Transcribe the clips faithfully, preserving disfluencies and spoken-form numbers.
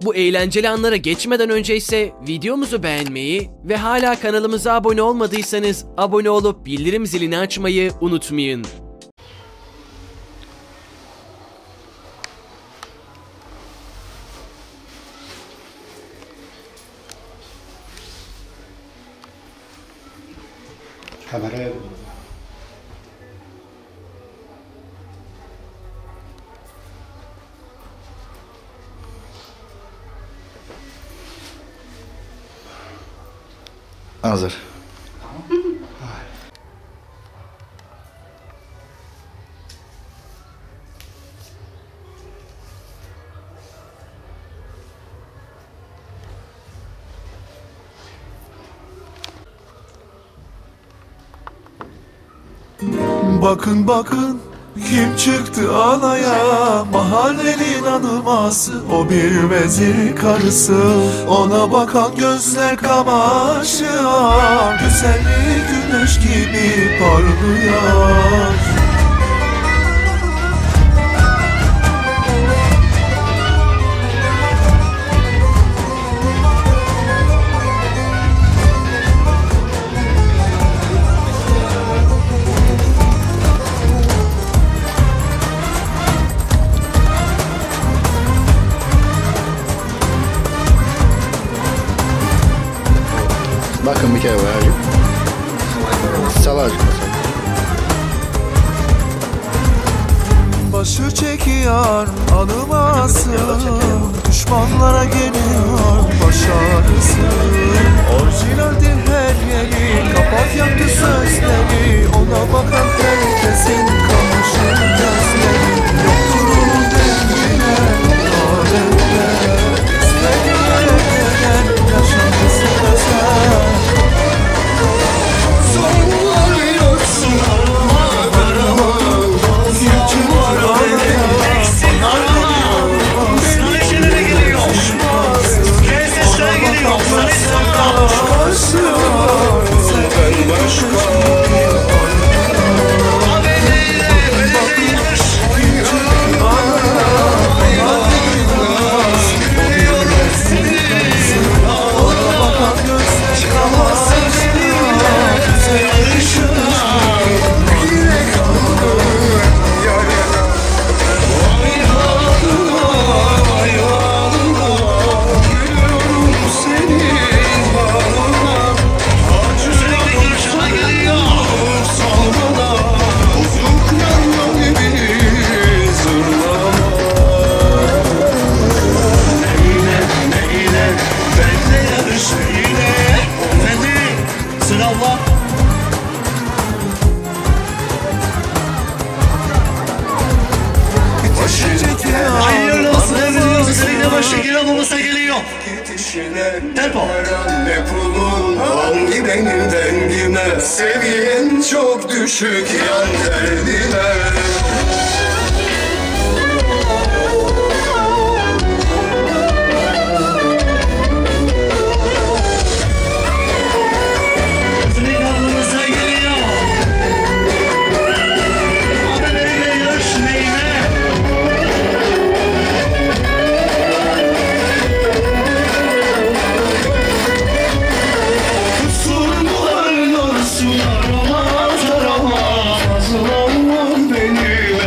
Bu eğlenceli anlara geçmeden önce ise videomuzu beğenmeyi ve hala kanalımıza abone olmadıysanız abone olup bildirim zilini açmayı unutmayın. Kameraya hazır. Bakın bakın kim çıktı alaya, mahallenin anılması, o bir vezir karısı. Ona bakan gözler kamaşıyor, güzelliği güneş gibi parlıyor. Bakın bir kere var acık. Sal acık mesela. Başı çekiyor anıması, düşmanlara geliyor baş ağrısı. Orijinaldir her yeri, kapat yaptı sözleri, ona bakan herkesin kamaşır gözleri. Yoktur onun dengine, alemde istediğine gelen yaşaması özel. Tempo. Ne pulun hangi benim dengime, seviyen çok düşük yan derdine. Benim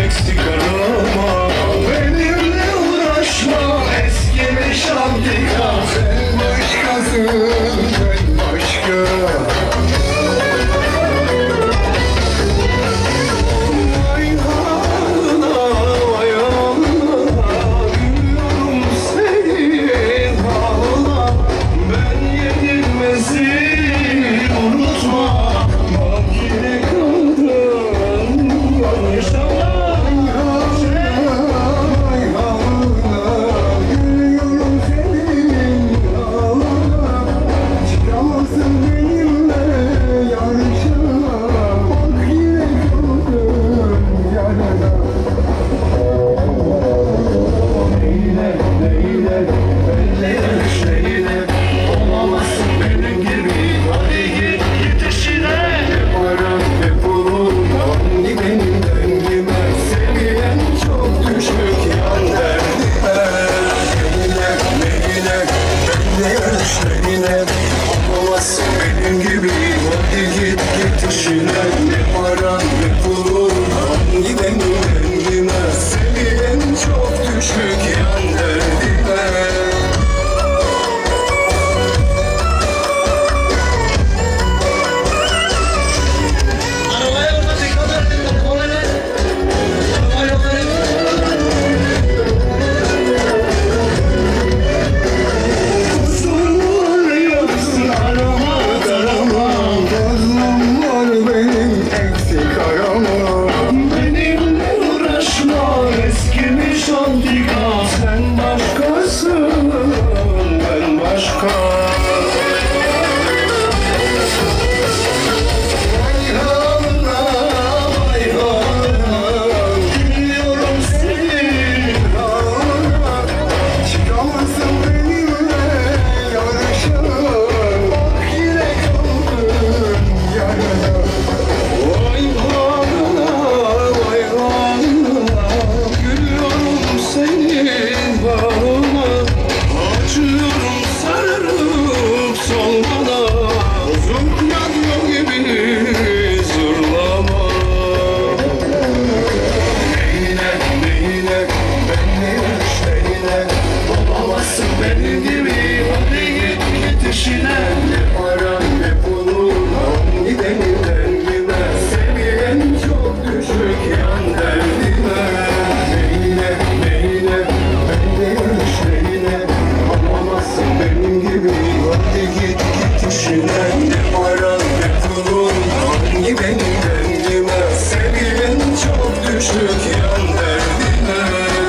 düşük yan derdime.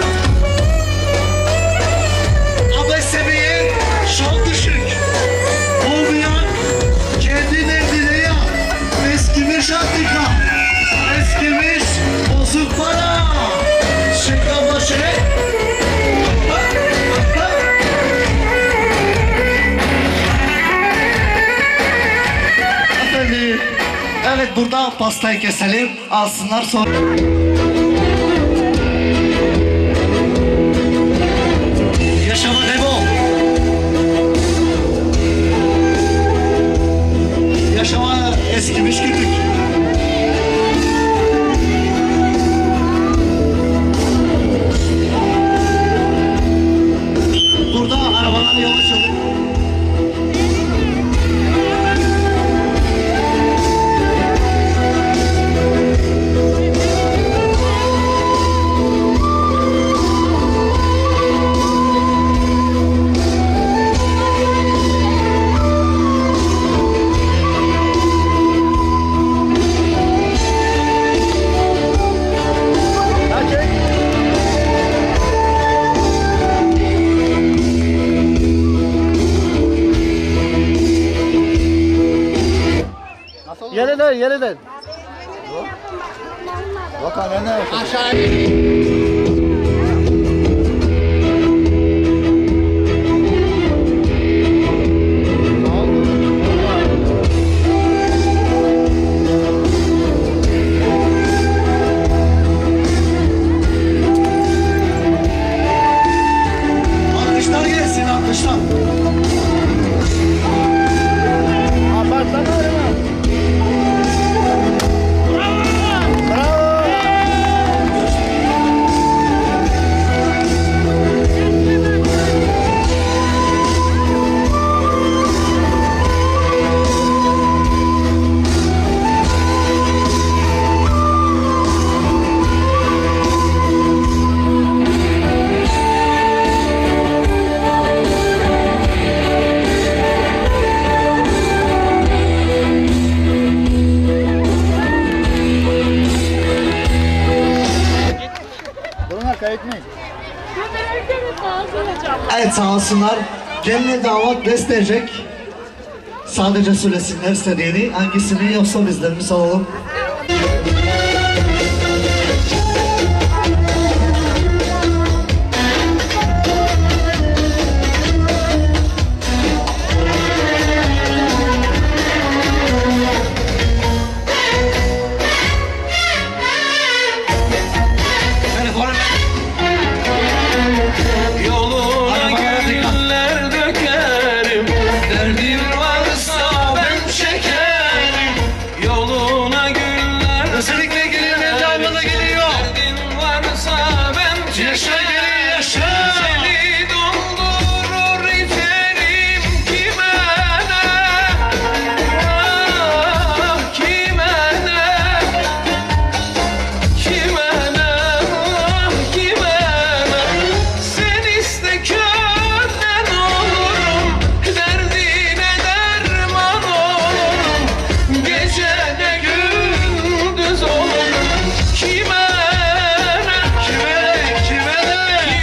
Abla seviye çok düşük. Olmayan kendi derdine ya. Eskimiş antika, eskimiş bozuk para. Çek abla çek. Efendim, evet burada pastayı keselim, alsınlar sonra. Yaşama devam. Yaşama eskimiş kütük. Burada arabalar yavaş olur. Yeniden, yeniden. Bak anne. Aşağı. Alkışlar gelsin, alkışlar. Abartma öyle. Evet sağ olsunlar. Gelin damat besleyecek. Sadece söylesinler istediğini. Hangisini yoksa bizlerimiz alalım. Yoluna güller dökerim, derdin varsa ben çekerim. Yoluna güller Özellikle gelin devamlı geliyor. derdin varsa ben Yaşa çekerim. gelin yaşa. Seni doldurur içerim kime ne? Ah kime ne? Kime ne? Ah kime ne? Sen iste könden olurum, derdine derman olurum. Gece de gündüz olurum. Kime ne? Kime ne? Kime ne?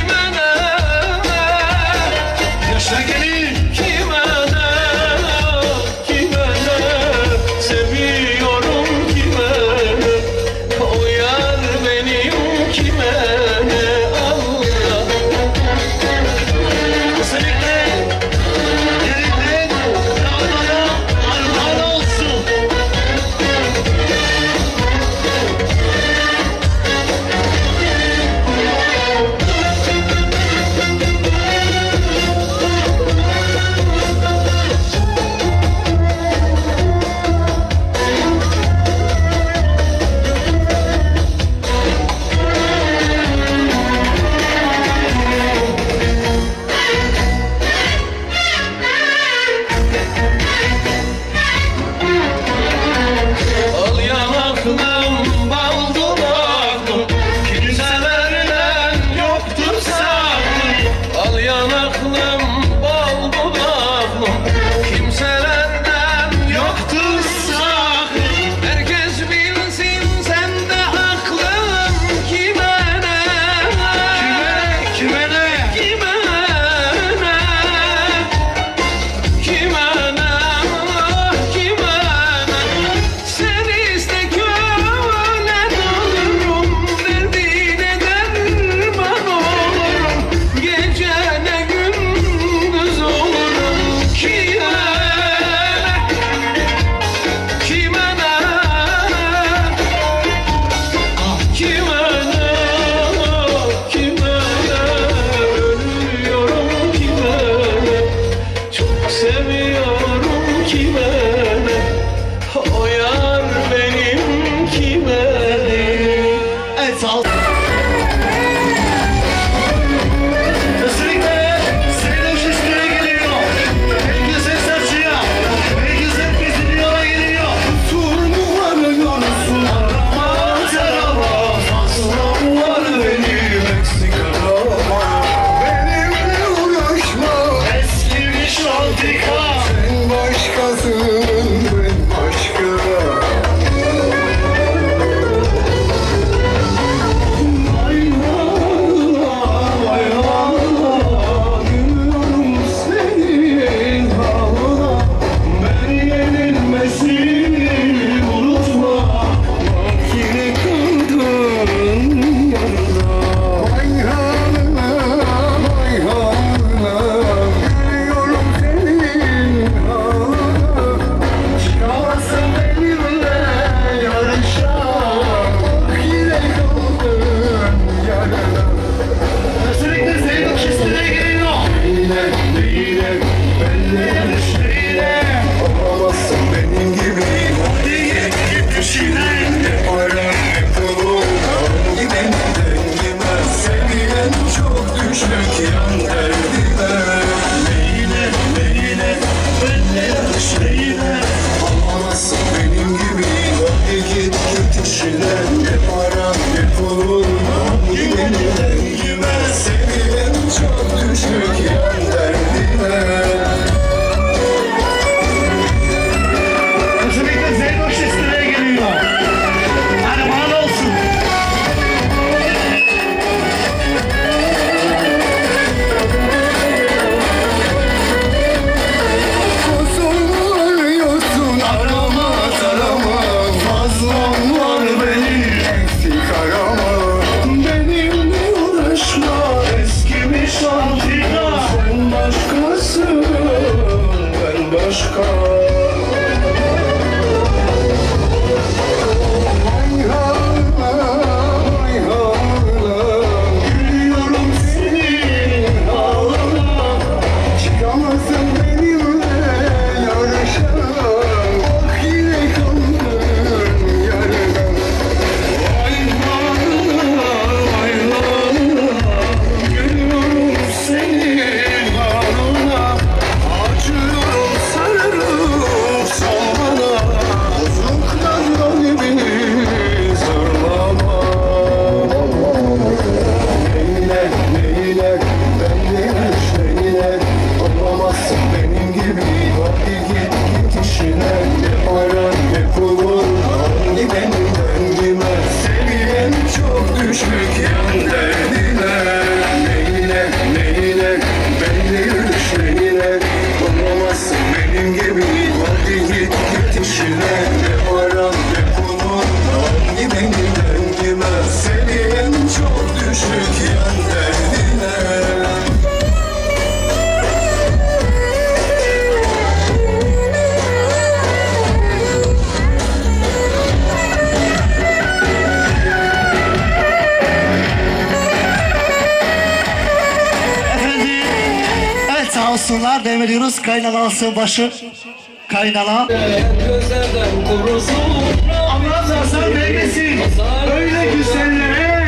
alsınlar. Devam ediyoruz. Kaynana alsın başı. Kaynana. Gözlerden korusun. Allah nazar değmesin. Öyle güzellere.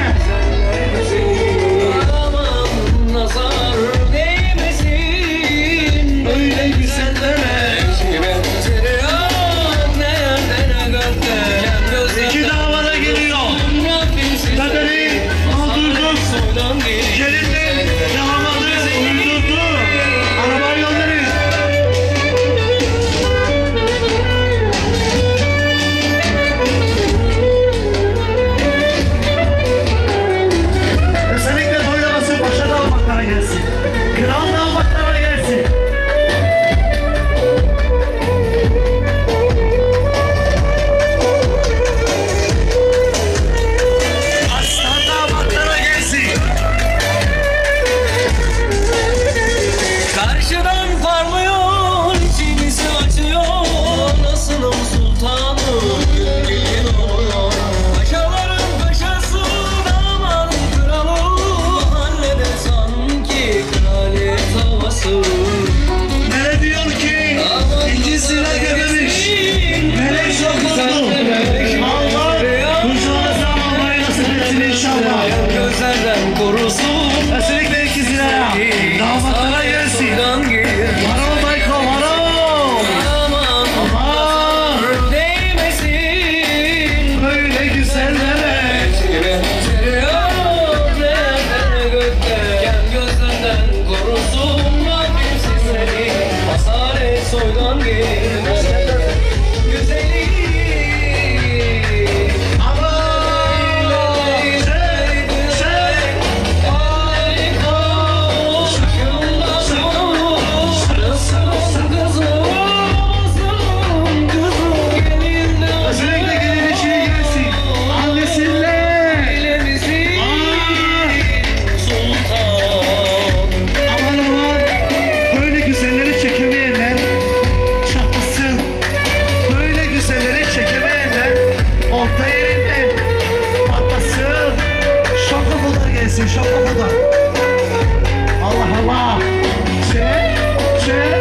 Aman nazar değmesin. Öyle güzellere. İki davada geliyor. Kaderi aldırdık. Gelinin damadı uydurdu. Arabayı gönderin. Özellikle doylaması paşa damatlara gelsin. Kral damatlara gelsin. Aslan damatlara gelsin. Karşıdan parlıyor, içimizi açıyor. Nasılım sultanım, gülün oluyor. Paşaların paşası, damadın kralı. Mahallede sanki kraliyet havası. Ne diyor ki? İkisine gömemiş. Melek çok mutlu. Allah kucağınıza almayı nasip etsin inşallah. Gözlerden korusun. Özellikle ikisine. Damatlara gelsin. Dan gelir. Varo Bayko varo. Aman Aman. değmesin. Böyle güzellere. Gözlerden korusun Rabbim sizleri. Asalet soydan gelir güzeli. Özellikle gelin içine gelsin. Annesinle. Aman aman. Böyle güzelleri çekemeyenler çatlasın. Böyle güzelleri çekemeyenler orta yerinde patlasın. Şoka kadar gelsin. Şoka kadar. Allah Allah. Çek. Çek.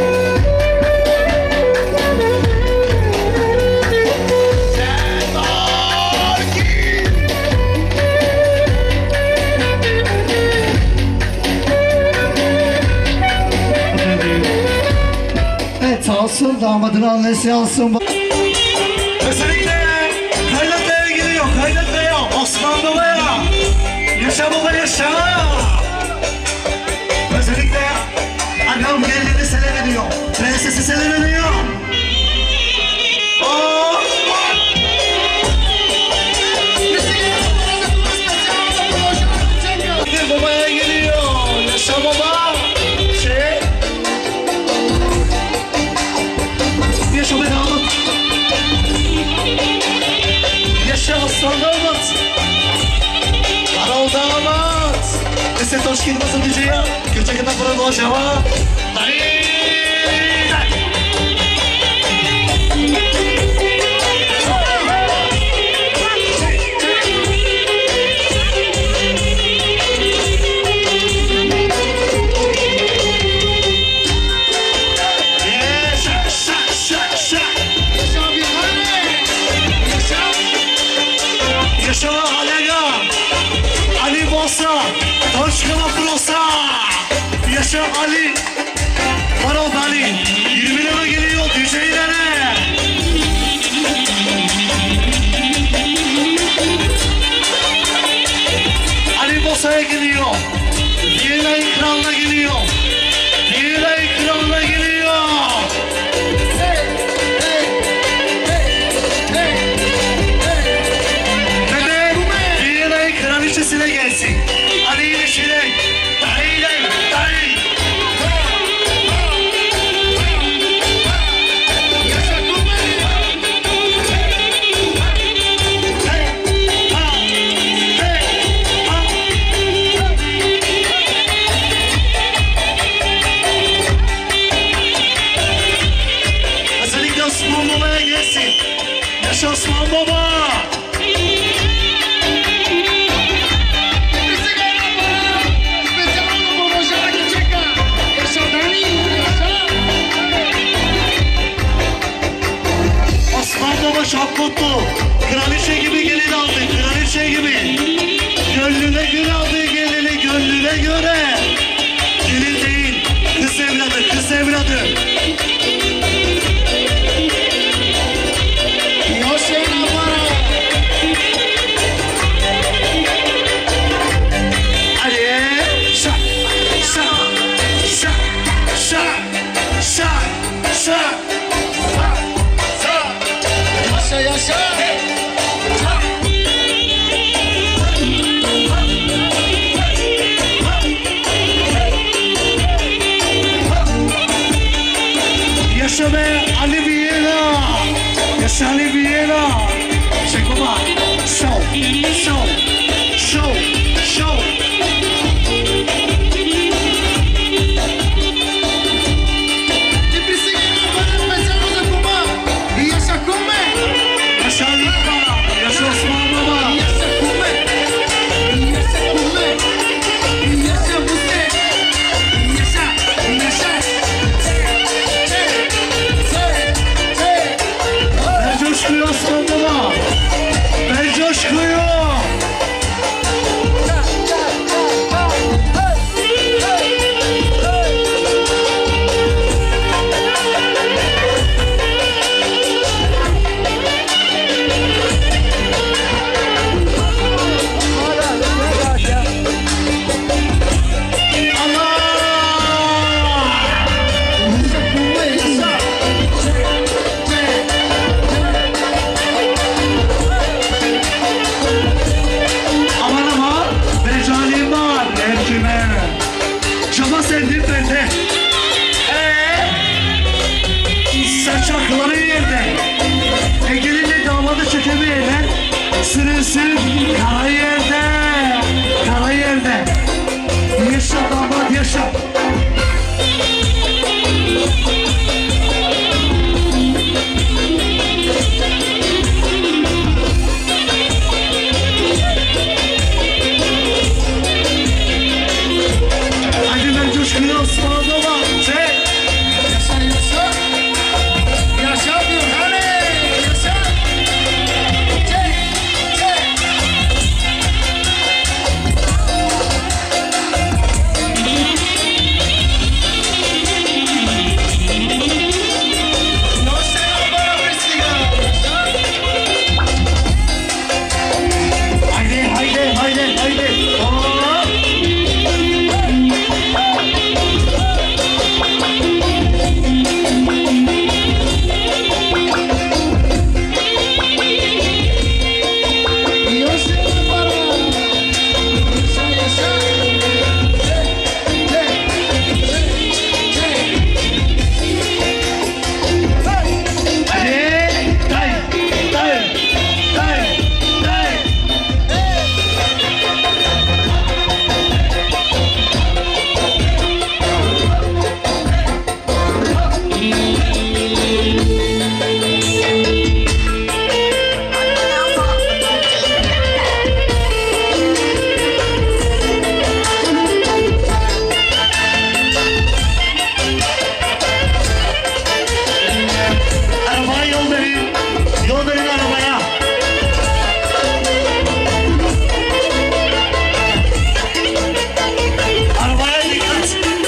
Evet alsın damadını annesi alsın. Özellikle Kaynakla'ya gidiyor. Kaynakla'ya, Osman Baba'ya. Yaşa baba yaşa. Özellikle annem geldiğini selam ediyor. Prensesi selam ediyor. Oh! Babaya geliyor. Yaşa baba. Şey. Yaşa be damat. Yaşa aslan damat. Karol damat. Ese toşki nasıl diyeceğim? Gülçe kadar para dolaşama. Dayı. Yaşa Alega, Ali Bosa, Toşkala Prosa. Yaşa Ali, Barot Ali. yirmi lira geliyor D J'lere. Ali Bosa'ya geliyor. Viyela ekranla geliyor. Viyela ekranla geliyor. Kraliçesine gelsin. Ali ile Şirek. Dayı ile dayı. Özellikle Osman Baba'ya gelsin. Yaşa Osman Baba. gelsin. Kara yerde, kara yerde. Yaşa damat yaşa. Hadi ben coşkuyu ısmarlama. Çek. Yaşa yaşa. Yaşa diyor hani. Yaşa. Çek. Çek. No se para festival. Haydi haydi haydi haydi. Oo. Arabaya yol verin. Yol verin arabaya. Arabaya dikkat.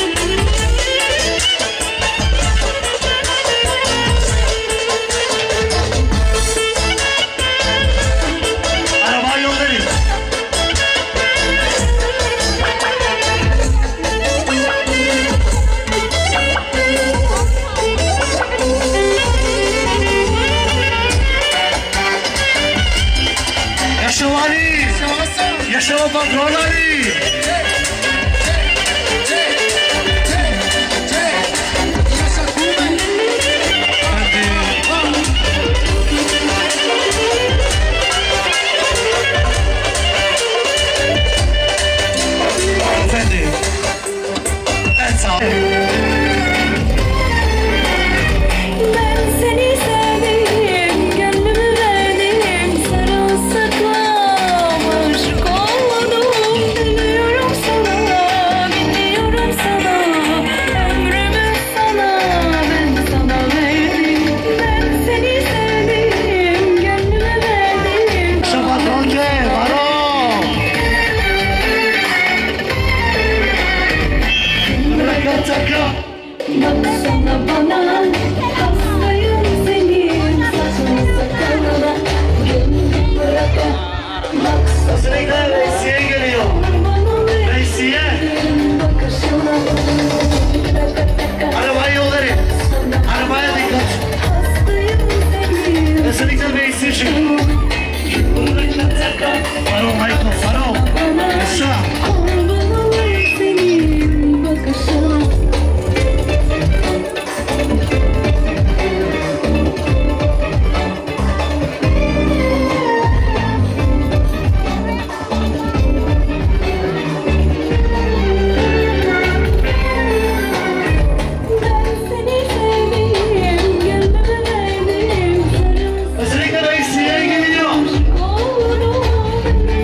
Arabaya yol verin. Yaşa vali. Yaşa patron Ali. Efendim. Evet sağ olun. Ben seni sevdim, gönlümü verdim, sarılsaklam aşık oldum. Dönüyorum sana, gidiyorum sana, ömrümü sana, ben sana verdim. Ben seni sevdim, gönlümü verdim. Yaşa patron K. Varo. Bırakın takım. Baksana bana, hastayım senin saçın sakalına. Gönlümü bırak, baksana Sürekli Veysi'ye geliyor. bana ve Veysi'ye. bakışına. Arabaya yol verin. Arabaya dikkat. Hastayım senin Kesinlikle Veysi için. Varo Michael. Varo. Yaşa. bana ve senin bakışına. Ben seni sevdim, gönlümü verdim, sarılsaklam Kesinlikle Veysi'ye geliyor. oldum.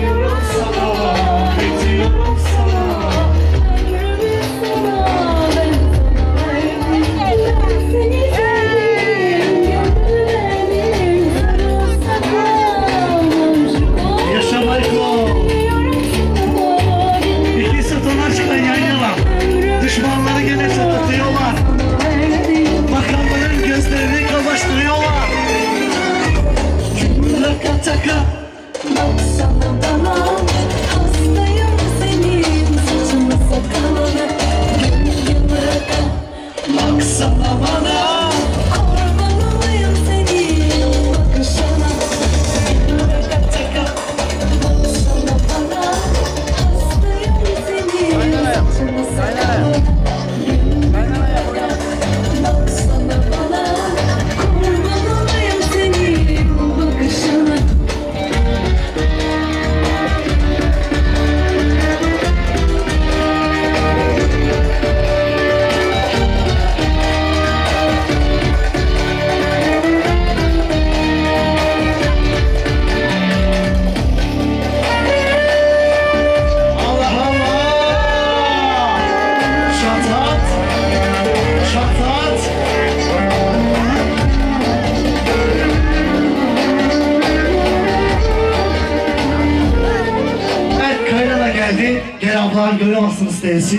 geldi. Gel ablar göremezsiniz tesis.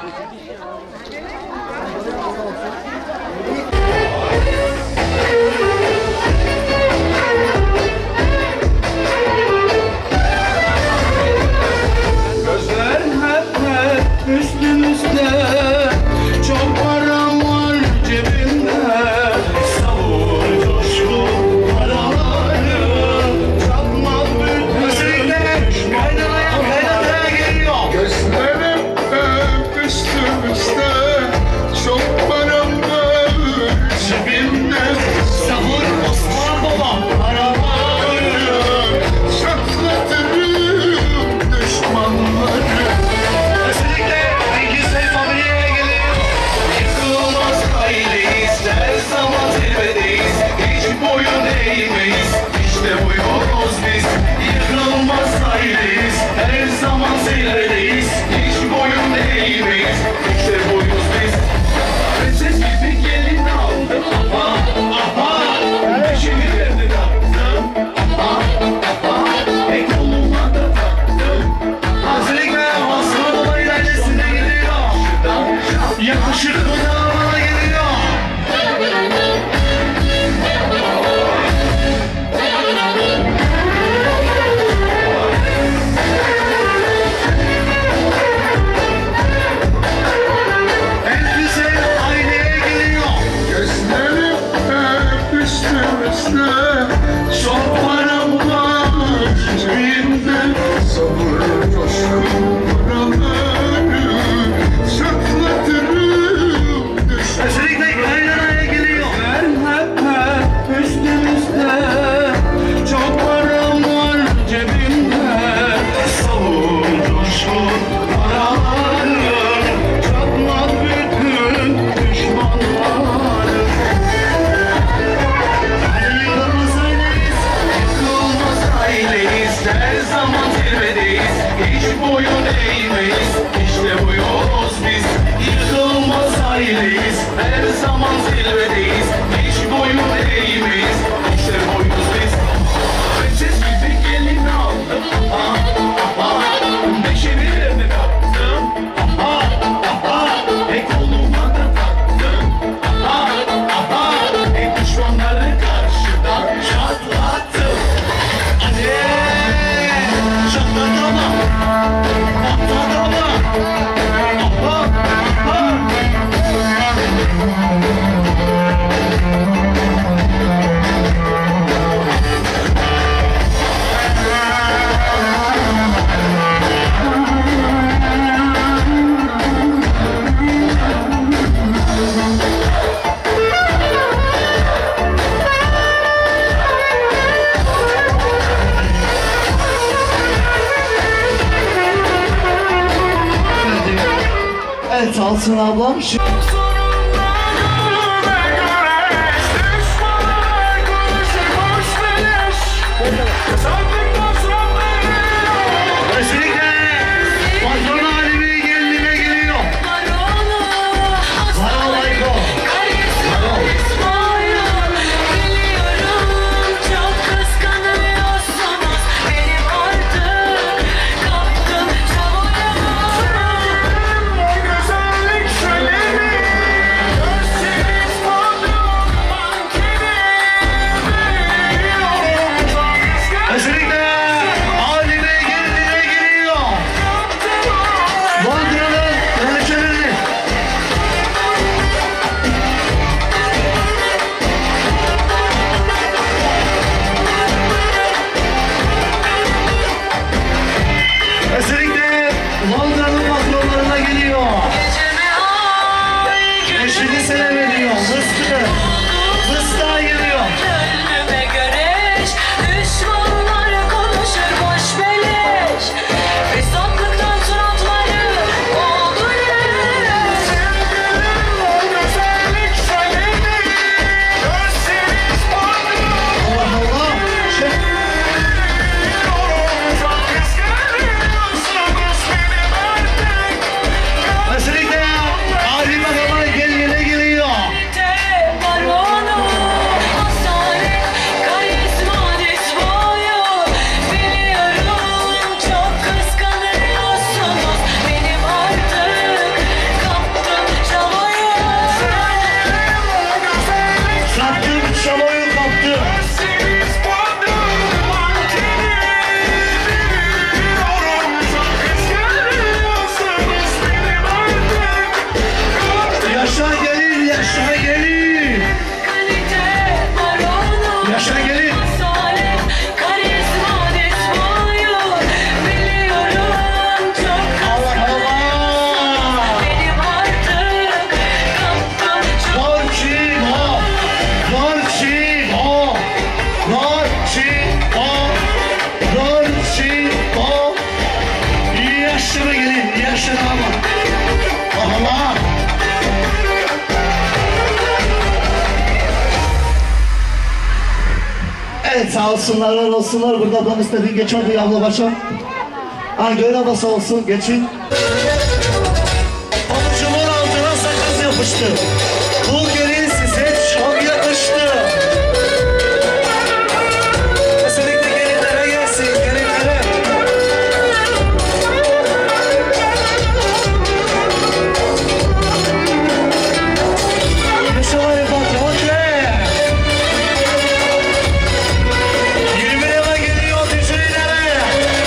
Gözler hep hep üstümüzde. Çok param var cebimde. Savur coşkun paraları. Çatmaz bütün Kaynanaya kaynanaya geliyor. Gözlerim hep üstümüzde. Çok param var cebimde. Savur Osman babam. Paraları çatlatırım düşmanları. Özellikle İngilizce familyaya geliyor. Yıkılmaz aileyiz, her zaman zirvedeyiz. Hiç boyun eğmeyiz, işte bu yolumuz biz. Yıkılmaz aileyiz, her zaman zirvedeyiz. Hiç boyun eğmeyiz, işte buyuz biz. Prenses gibi gelin aldım, aha, aha. Beşini verdi taktım, aha, aha. Tek koluma da taktım. Özellikle Osman baba ilerisinde geliyor. Yakışıklı damana geliyor. En güzel aileye geliyor. Gözlerim hep üstümüzde. Çok param var cebimde. Sabır coşkun paraları çatlatırım düşmanları. Özellikle kaynanaya geliyor. Hep hep üstümüzde. Çok param var cebimde. Savur coşkun paraları çatmaz bütün düşmanları. Yıkılmaz aileyiz. Yıkılmaz aileyiz, her zaman zirvedeyiz. Hiç boyun eğmeyiz, işte bu yolumuz biz. Yıkılmaz aileyiz, her zaman zirvedeyiz. Hiç boyun eğmeyiz, işte buyuz biz. Prenses gibi gelin aldım, aha, aha. Beşini verdi taktım, aha, aha. Tek koluma da taktım, aha, aha. Hep düşmanları karşıdan çatlattım. Hadi çatladı ama, patladı ama. Aha, aha. Evet Altın ablam. Şimdi özellikle patron halimi gelinime geliyor. Varol Ayko. Çok kıskanıyorsunuz benim artık kaptım çabucak. Güzellik şöleni için ama. Allah. Evet sağ olsunlar, var olsunlar. Burada ben istediğin geç oldu abla başım. Hangi öyle basa olsun, geçin. Pabucumun altına sakız yapıştı. Bu gelin size çok yakıştı. Kesinlikle gelinlere gelsin, gelinlere. Yaşamayı patron de. yirmi lira geliyor tücülere.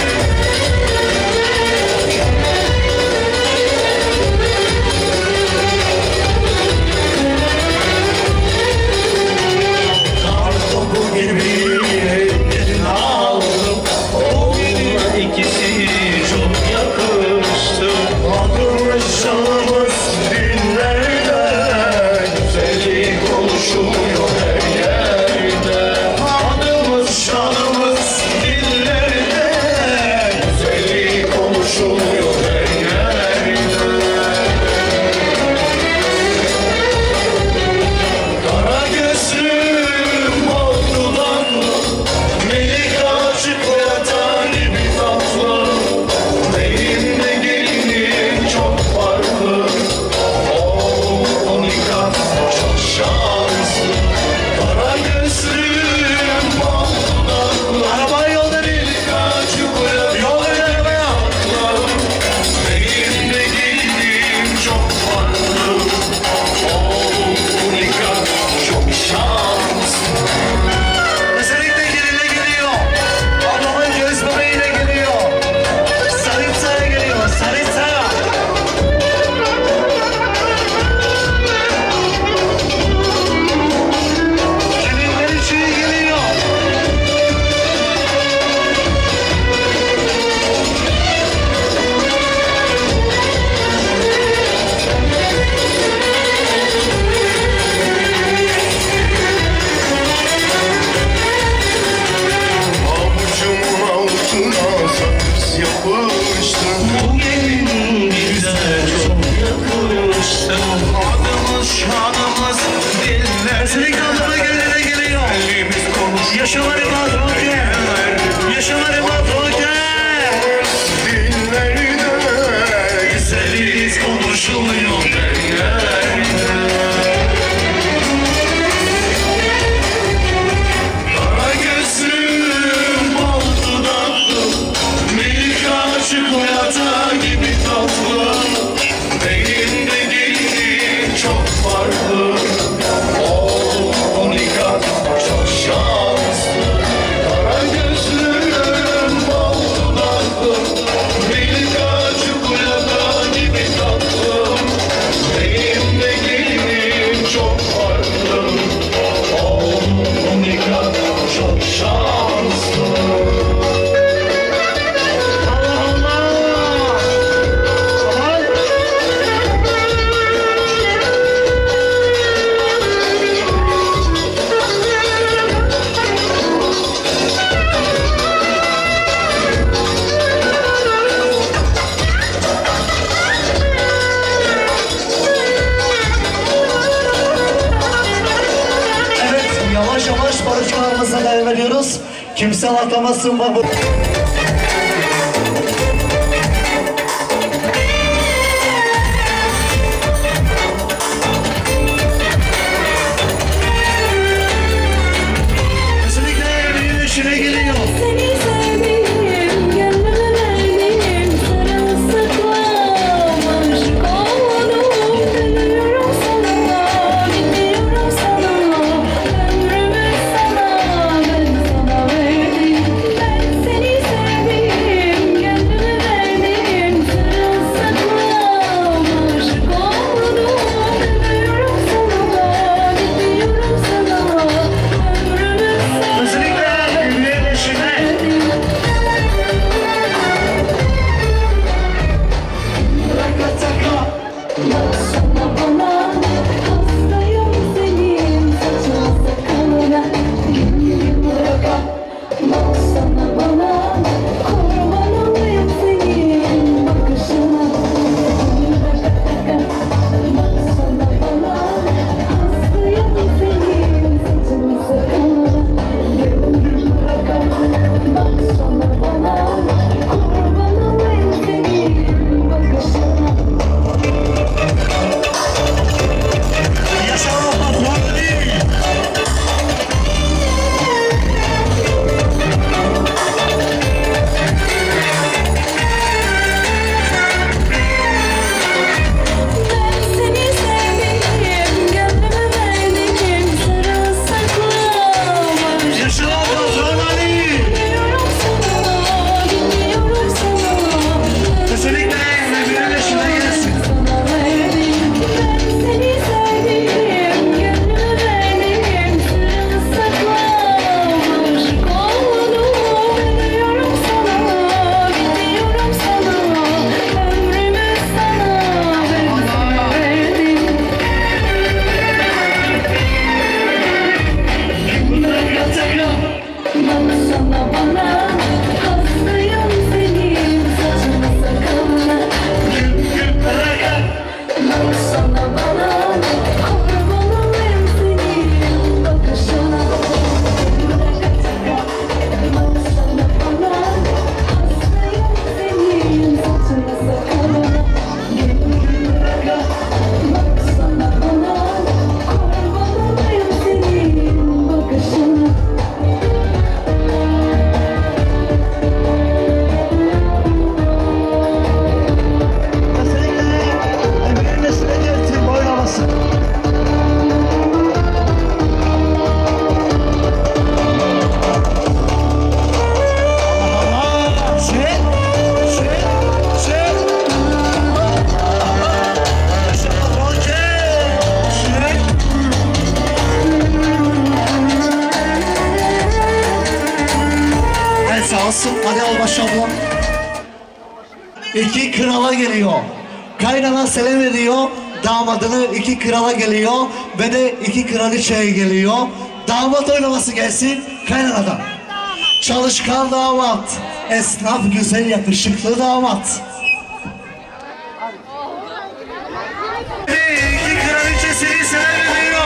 Kartopu gibi eline aldım. O gelin ikisi çok yakıştı. Adımız şanımız dillerde, güzeli konuşuluyor her yerde. Adımız şanımız dillerde, güzeli konuşuluyor her yerde. Kara gözlüm oldu dudaklı, Melika çikolata gibi tatlı. Benim de gelinim çok farklı, oğlum Monika çok şanslı. Kara gözlüm oldu dudaklı, arabaya yol verin. Melika çikolata yol verin arabaya. Benim de gelinim çok farklı, oğlum Monika çok şanslı. Özellikle gelinle geliyor. Ablamın göz bebeğiyle geliyor. Sarıtsa'ya geliyor. Sarıtsa'ya. Gelinler için geliyor. Avucumun altına sakız yapıştı. Bu gelin bize çok yakıştı. Adımız şanımız diller. Özellikle ablama gelinlere geliyor. Elimiz konuşuyor. Yaşaları patron de. Yaşaları patron de. Dillerde güzeliz konuşuluyor her yerde. Kara gözlüm bal dudaklı, Melika çikolata gibi tatlı. Benim de gelinim çok farklı, oğlum Monika çok şanslı. Kara gözlüm bal dudaklı, Melika çikolata gibi tatlı. Benim de gelinim çok farklı, oğlum Monika çok şanslı. Allah Allah. Aman. Evet, yavaş yavaş barışmalarımıza devam ediyoruz. Kimse atlamasın baba. Kesinlikle evinin işine geliyor. Seni sevdim, gönlüme verdim, sarılsıklam, aşık oldum, dönüyorum sana, gidiyorum sana, ömrümü sana, ben sana verdim. Ben seni iki krala geliyor. Kaynana selam ediyor. Damadını iki krala geliyor ve de iki kraliçeye geliyor. Damat oynaması gelsin kaynanadan. Çalışkan damat, esnaf güzel yakışıklı damat. İki kraliçesini selam ediyor.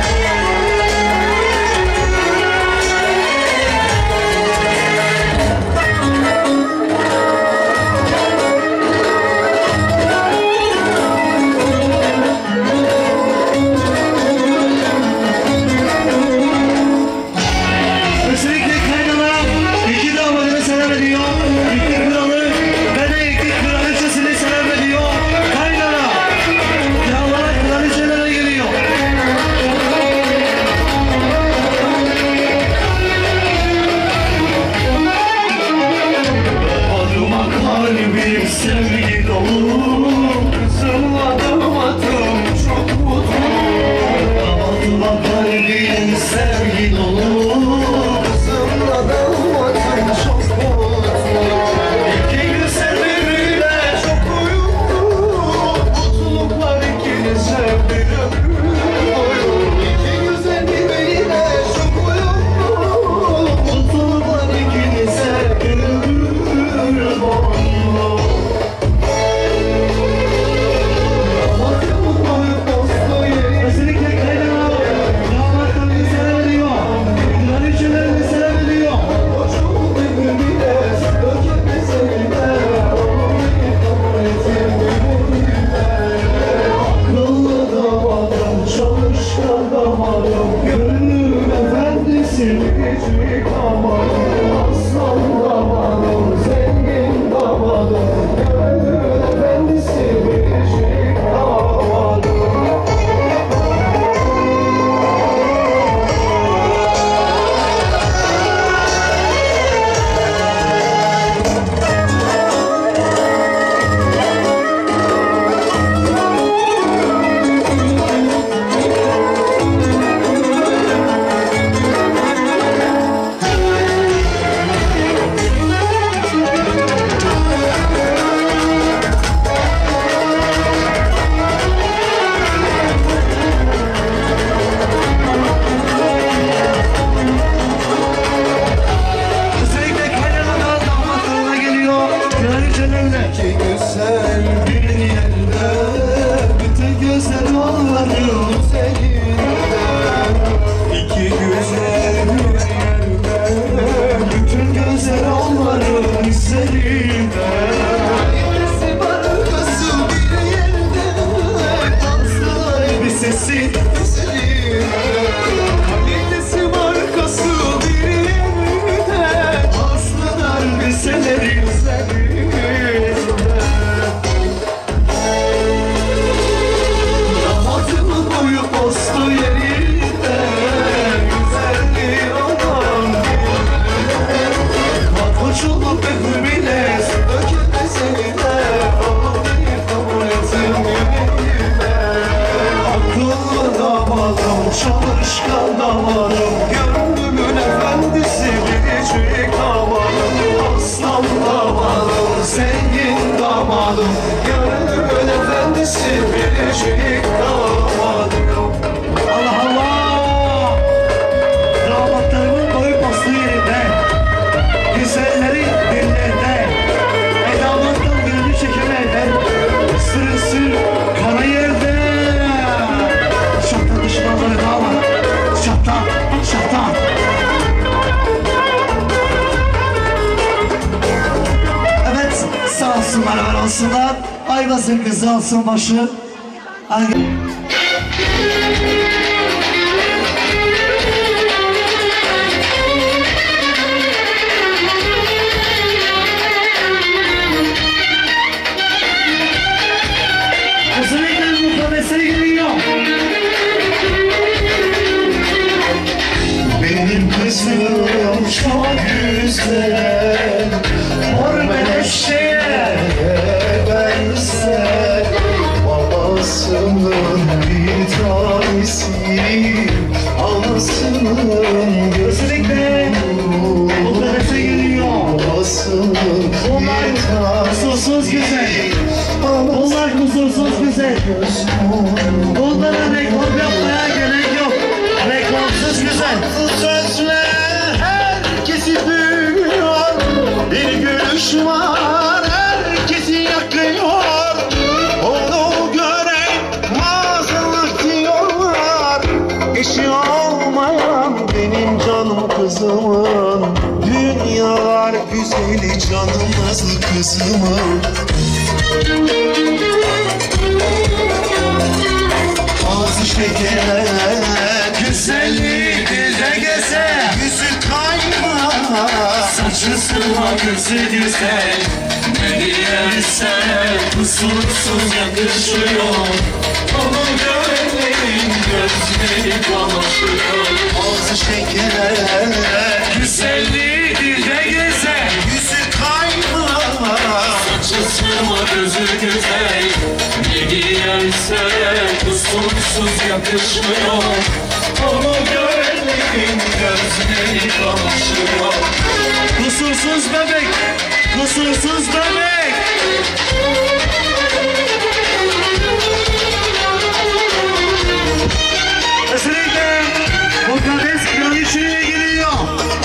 Sevgi dolu, kızımla damatım çok mutlu. Damatıma kalbim sevgi dolu, kızımla damatım çok mutlu. İki güzel birbirine çok uyumlu, mutluluklar ikinize bir ömür boyu. İki güzel birbirine çok uyumlu, mutluluklar ikinize bir ömür boyu. Çalışkan damarım, gönlümün efendisi, biricik damadım, aslan damadım, zengin damadım, gönlümün efendisi, biricik damadım. Allah Allah! Damatlarımın boyu poslu yerinde, güzelleri dillerinde, e damattan gönlü çekemeyen, sırısı kara yerde. Şapta dışına böyle damat, şapta, şapta. Evet, sağ olsunlar, var olsunlar. Ayvaz'ın kızı olsun başı. Ay benim kızım çok güzel, mor menekşeye benzer, babasının bir tanesi. kusursuz güzel. Bunlar kusursuz güzel. Bunlara reklam yapmaya gerek yok. Reklamsız güzel. Sözler herkesi büyüyor. Bir gülüş var herkesi yakıyor. Onu gören maazallah diyorlar. Eşi olmayan benim canım kızımın. Dünyalar güzeli canım nazlı kızımın. Ağzı şeker, güzelliği dilde geze, yüzü kayma, saçı sıva, gözü güzel. Ne diyerse kusursuz yakışıyor. Onu görenin gözleri kamaşıyor. Ağzı şeker, güzelliği dilde geze, yüzü kayma, saçı sıva, gözü güzel. Ne giyerse kusursuz yakışmıyor. Onu görenin gözleri kamaşıyor. Kusursuz bebek, kusursuz bebek. Özellikle Mukaddes kraliçeye geliyor.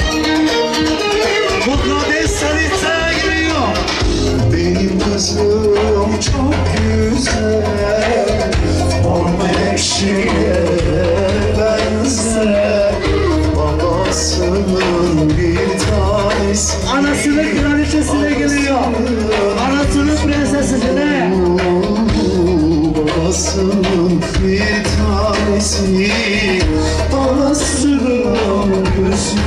Mukaddes sarıçaya geliyor. Benim kızım çok güzel, orman ekşiye benzer. Babasının bir tanesi, Anasının kraliçesine geliyor. Anasının prensesine. babasının bir tanesi, anasının gözü.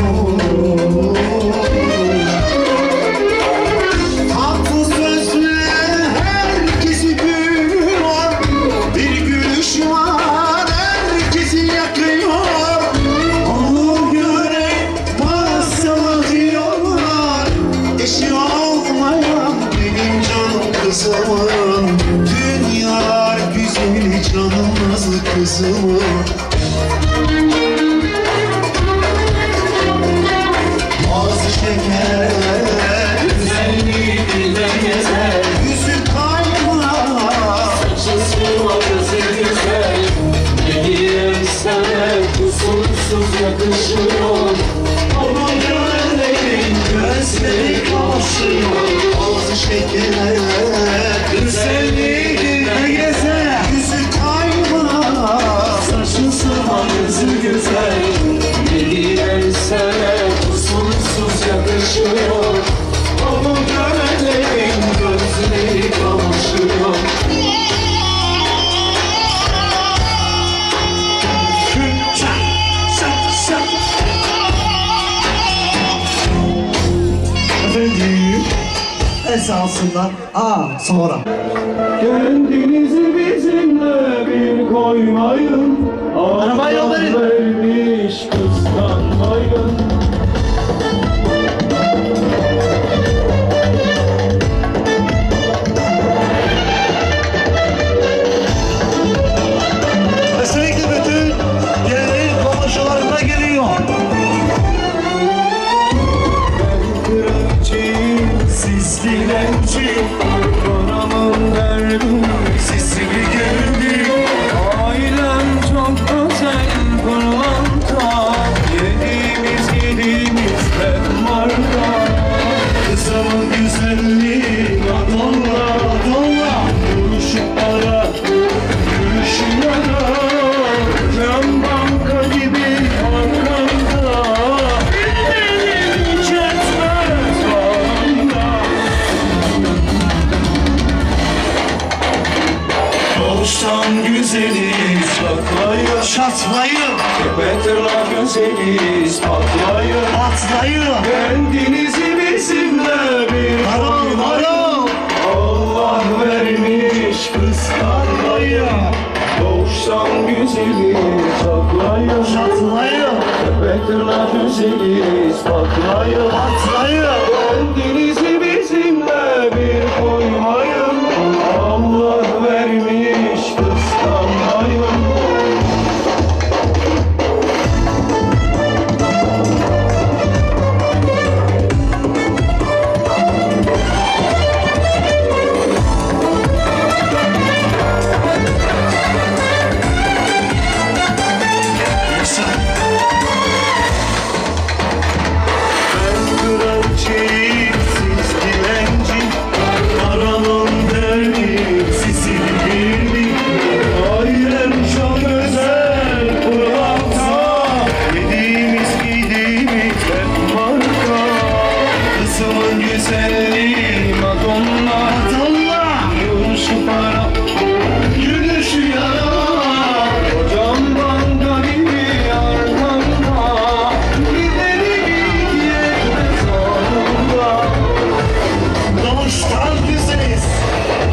Tatlı sözle herkesi büyüyor. Bir gülüş var herkesi yakıyor. Onu göre masallah diyorlar. Eşi olmayan benim canım kızımın. Dünyalar güzeli canım nazlı kızımın. Ağzı şeker, güzelliği dilde gezer, yüzü kayma, saçı sıva, gözü güzel. Ne giyerse kusursuz yakışıyor. Onu görenin gözleri kamaşıyor. Ağzı şeker, güzelliği dilde gezer, yüzü kayma, saçı sıva, gözü güzel. Ne giyerse kusursuz yakışıyor. Onu görenin gözleri kamaşıyor. Efendim, esasından A sonra. Kendinizi bizimle bir koymayın. Araba yolları. Allah vermiş kıskanmayın. Özellikle bütün yerlerin komşularına geliyor. Siz dilenci, paramın derdim, sesimi geldi. Ailem çok özel pırlanta. Yediğimiz yediğimiz hep marka. Kızımın güzelliği Dolla, dolla. Duruşu para, gülüşü yara. Can banka gibi arkanda. Ellerin çetmez bağında. doğuştan güzeliz, Çatlayın, Çatlayın, Beterla gözeliz, patlayın. atlayın. Kendinizi bizimle bir Harol, koymayın. harol. Allah vermiş kıskanmayın. Doğuştan güzeli çatlayın. Çatlayın, Beterla gözeliz, patlayın. atlayın. Kendinizi bizimle bir koymayın. Allah vermiş kıskanmayın.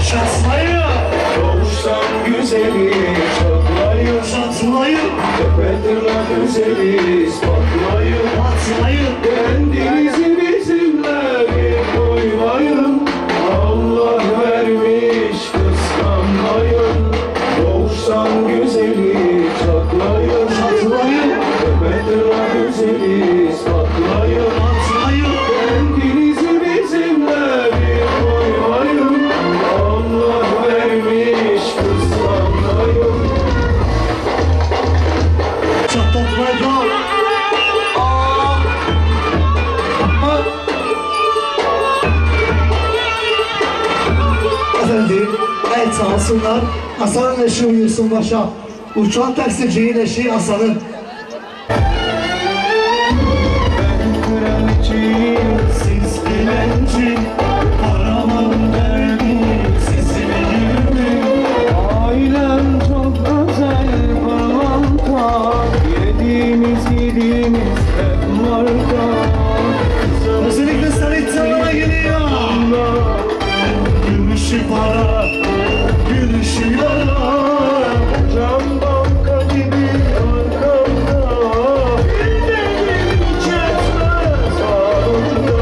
Şanslayın. Doğuştan güzeli çatlayın. Şanslayın. Tepetırla güzeli ispatlayın. Atlayın. Kendinizi bizimle bir koymayın. Allah vermiş kıskanmayın. Doğuştan güzeli çatlayın. Şanslayın. Tepetırla güzeli ispatlayın. Atlayın. Kendinizi bizimle bir koymayın. Allah vermiş kıskanmayın. Çatlatmayın. Efendim, evet sağ olsunlar. Hasan'ın eşi uyusun başa. Uçan taksiciyin eşi Hasan'ın. Siz dilenci, paramın derdi, sesime girdi. Ailem çok özel pırlanta, yediğimiz yediğimiz hep marka. Özellikle Sarit Can'a geliyor. Gümüşü para, gülüşü yara. Cam banka gibi arkamda, ellerim çekmez ağrımda.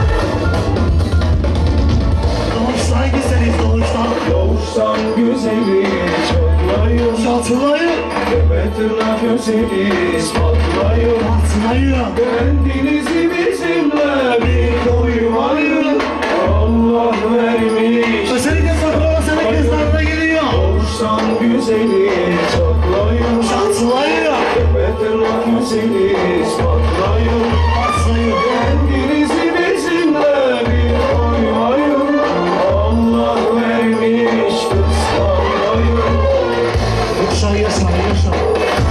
Doğuştan güzeliz doğuştan. Doğuştan güzeli çatlayın. Şanslayın. Tepetırla güzeli ispatlayın. Atlayın. Kendinizi bizimle bir koymayın. Allah vermiş. Özellikle Sakarya sana kızlarına geliyor. Doğuştan güzeli çatlayın. Şanslayın. Tepetırla güzeli ispatlayın. Atlayın. Kendinizi bizimle bir koymayın. Allah vermiş kıskanmayın. Yaşa yaşa yaşa.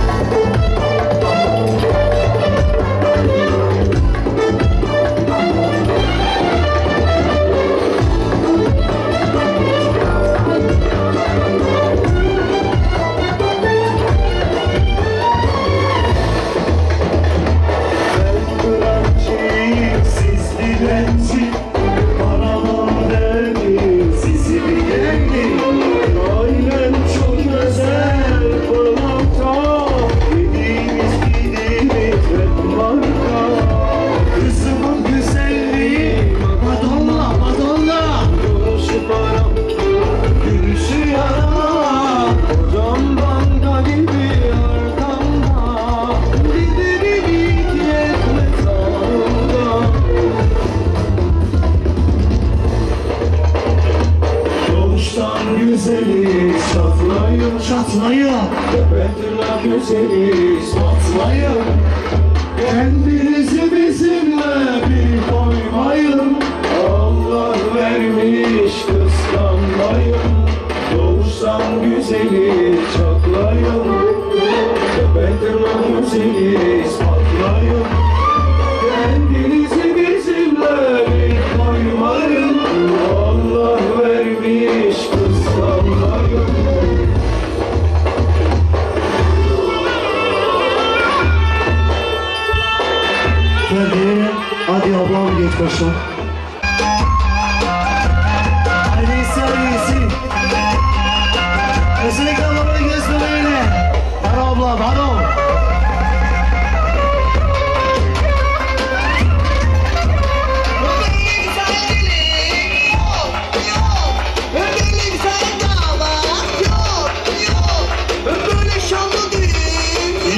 Siz dilenci, paramın derdi, sizi bilendi. Ailem çok özel pırlanta, yediğimiz yediğimiz hep marka. Kızımın güzelliği Madonna Madonna. Gülüşü param, gülüşü yara. Cam banka gibi arkamda, giderim ilk yetmez ağrımda. Doğuştan güzeli çatlayın. Şanslayın. Tepetırla güzeli ispatlayın. Kendinizi bizimle bir koymayın. Allah vermiş kıskanmayın. Doğuştan güzeli çatlayın. Tepetırla güzeli ispatlayın. Kendinizi bizimle bir koymayın. Allah vermiş kıskanmayın. Hadi, hadi ablam geç başla. Hadi iyisi hadi iyisi. Özellikle ablamın göz bebeğine. Hadi ablam hadi.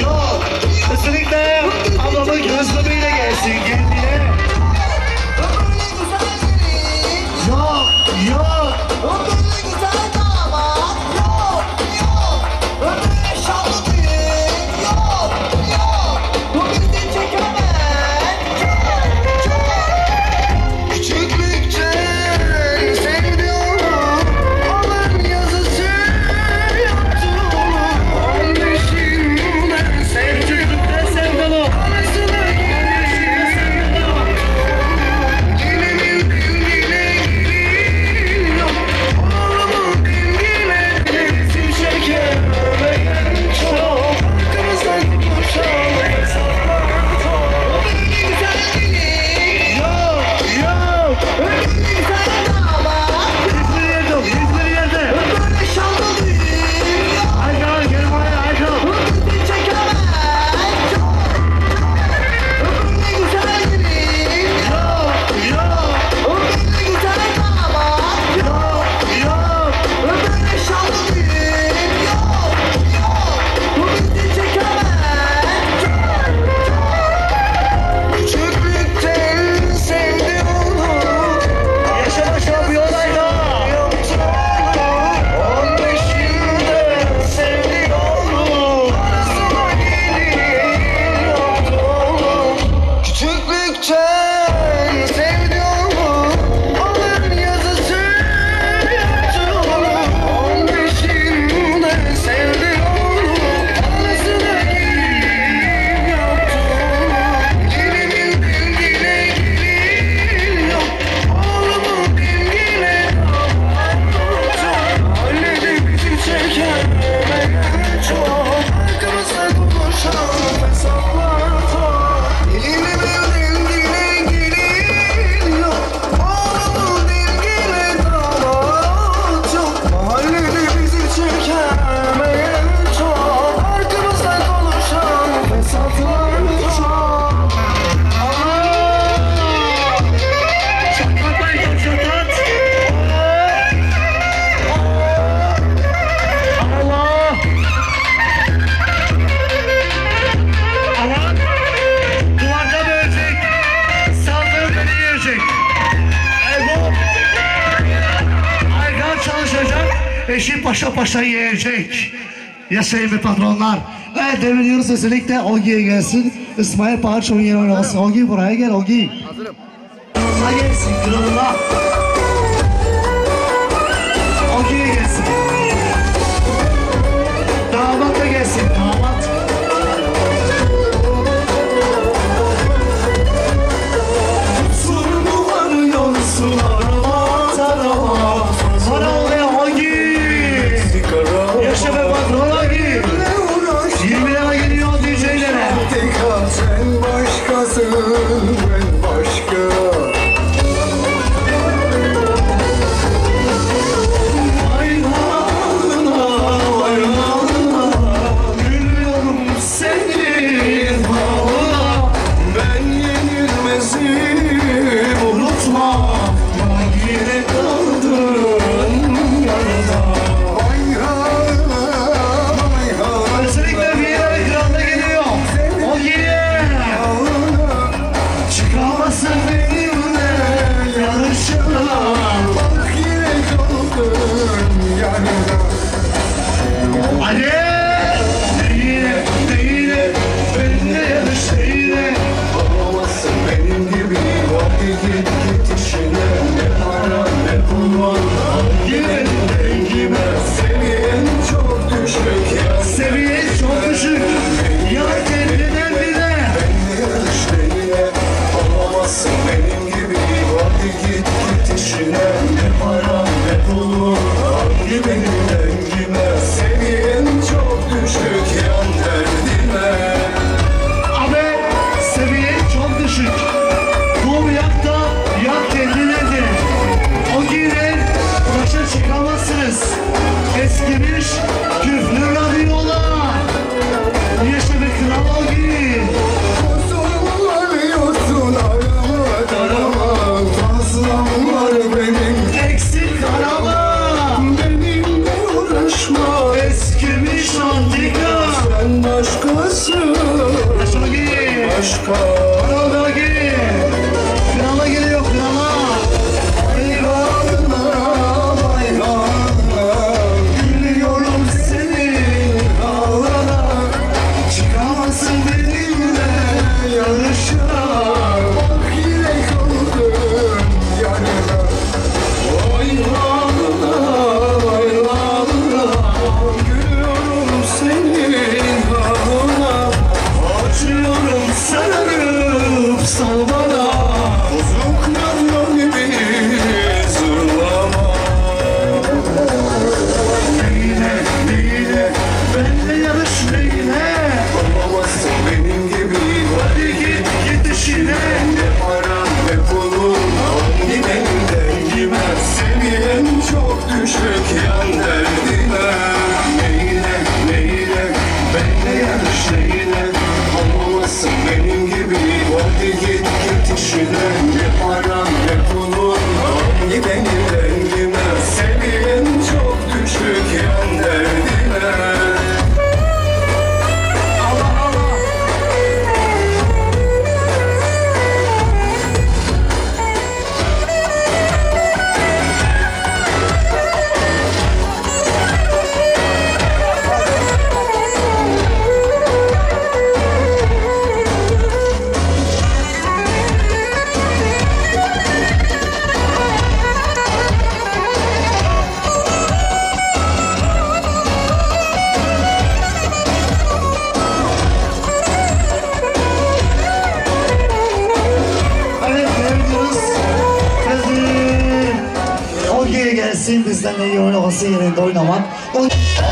Yok. Özellikle ablamın göz bebeğine gelsin kendine. eşi paşa paşa yiyecek. Yaşayın be patronlar. Evet deviriyoruz özellikle Ogi'ye gelsin. İsmail Parço'nun yeri oynamasın. Ogi buraya gel Ogi. Hazırım. Kralına gelsin kralına. Ogi'ye gelsin. Damat da gelsin damat. Sorunu arıyorsun arama tarama. Sana oluyor Ogi. Yaşa be patron Ogi. yirmi lira geliyor D J'lere. Sen başkasın ben başka. Ayağına ayağına gülüyorum senin bağına. Ben yenilmezim unutma. Ben yine kaldım yanına. Ayağına ayağına. Özellikle bir yere ekranda geliyor. Ogi. Çıkamazsın benimle yarışına. Bak yine kaldın yanına. Hadi. Yine, yine, benimle yarış yine. Olamazsın benim gibi. Hadi git git işine. Ne para ne pul var. Yine dengime. Seviyen çok düşük ya. Seviye çok düşük. Ya kendinden bile. Benimle yarış yine. Olamazsın benim gibi. Hadi git git işine. Ne para ne pul var. Hangi benim dengime. Seviyen çok düşük yan derdime. Abi seviye çok düşük. Bu yakta yak kendine de. O giren başa çıkamazsınız. Eskimiş küflü radyolar. Yaşa be kral o girin. Kusurum arıyorsun arama arama. Fazlam var benim. Eksik araba. Benimle uğraşma. Eskimiş antika. Sen başkasın. Yaşa o girin. Başka. Kral o girin. Krala geliyor krala. Ayağına ayağına. Gülüyorum senin ağına. Çıkamazsın benimle yarışa. Bak yine kaldın yanına. Ayağına ayağına. Gülüyorum senin ağına. Açıyorum sararıp sal bana. Bozuk yanıyor gibi zırlama. Neyine neyine Benle yarış neyine. olamazsın benim gibi. Hadi git git işine. Ne paran ne pulun. Hangi benim dengime. Seviyen çok düşük yan derdine. Neyine neyine benle yarış neyine. Olamazsın benim gibi. Hadi git git işine. Ne paran ne pulun. Hangi benim dengime. Seviyen çok düşük yan derdine. Allah Allah. Evet veriyoruz. Kızım. Ogi'ye gelsin bizden iyi oynaması yerinde oynamak. O...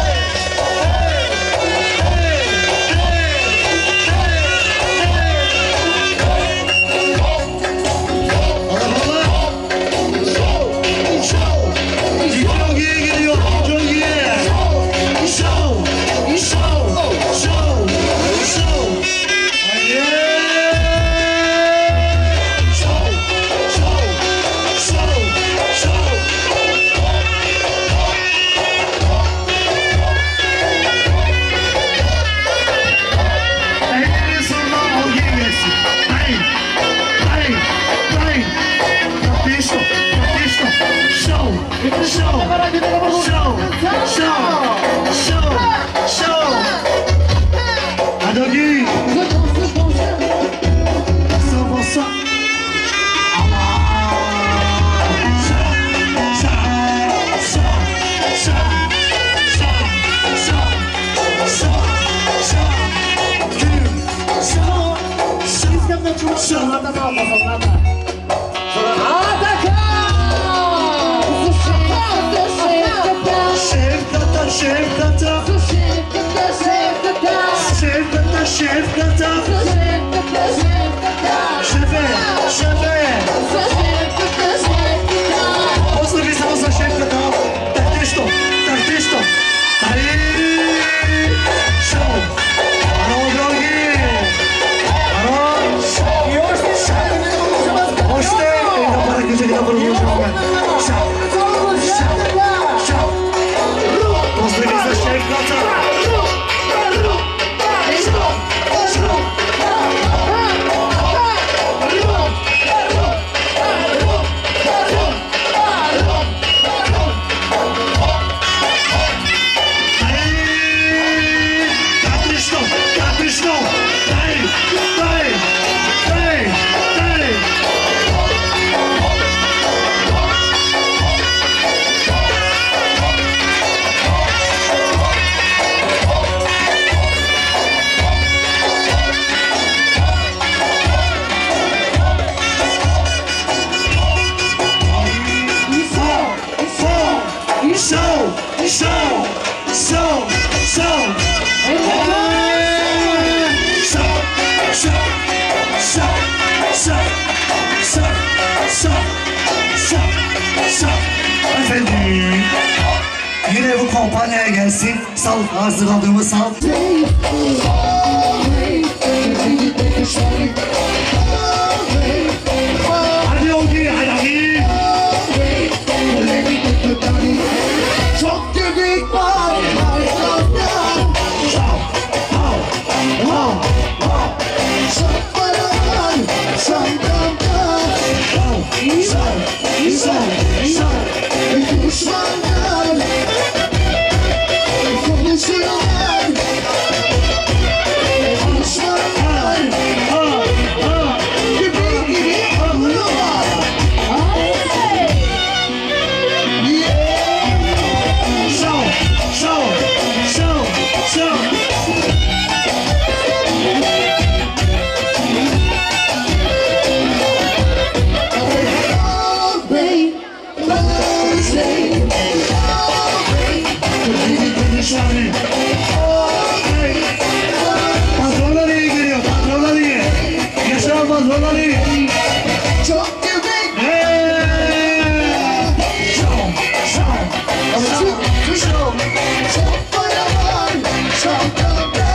Ogi'ye geliyor. Ogi'ye. Show. Show. Show. Show. Haydi. Show. Show. Show. Show. Adogi. Basa basa. Şefkata, şefkata, şefkata, şefkata, şefe, şefe. Ostra visa, ostra şefkata. Tartesto, tartesto. Tarih. Show. Aro drogi. Aro. Hoşte. Ina para que llegue a por un joven. Show. Show. Show. Ostra visa, şefkata. Efendim, yine bu kampanyaya gelsin. Sal, hazırladığımız sal. Hadi Ogi, hadi. Çok göbek var arkamda. Çok para var çantamda. Düşmanlar konuşuyorlar. Düşmanlar göbeği gibi alıyorlar. Show, show, show, show. Şahane. Patronlar iyi geliyor, patronlar iyi. Yaşar patronlar iyi. Çok göbek. Çok para var çantamda.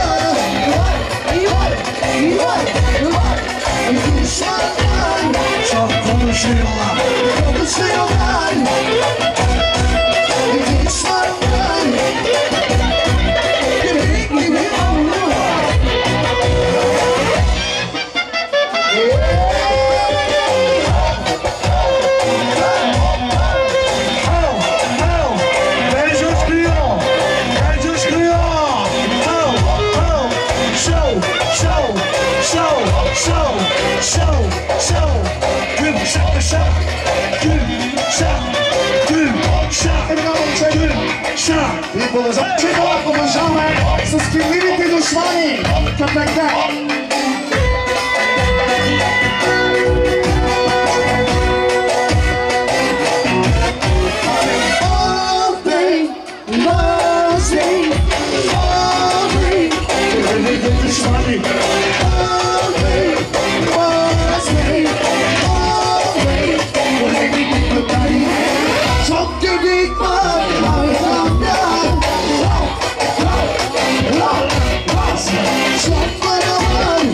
Düşmanlar Çok konuşuyorlar. konuşuyorlar. Düşmanlar göbek gibi alıyorlar. Ben coşkuyor, ben coşkuyor. Show, show, show, show, show, show. Güm şak şak, güm şak, güm şak, güm şak. Bir bulacağım, çık ola bulacağım ben. Siz kimleri bir düşmanı, köpekler. Oh bey, oh bey, oh bey. Kimleri bir düşmanı. Oh bey, oh bey, oh bey. Çok göbek var arkamda. Çok para var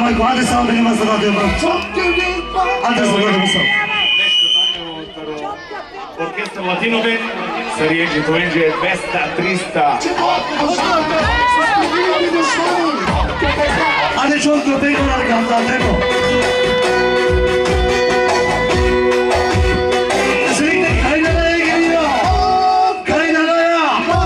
Marco, hadi sal benim hazırladığımı. Hadi hazırladığımı sal. Orchestra Latino Band, să riege, toenge, Vesta Trista. Hadi çok köpek var arkamdan, Memo. Kesinlikle kaynanaya geliyor. Kaynanaya.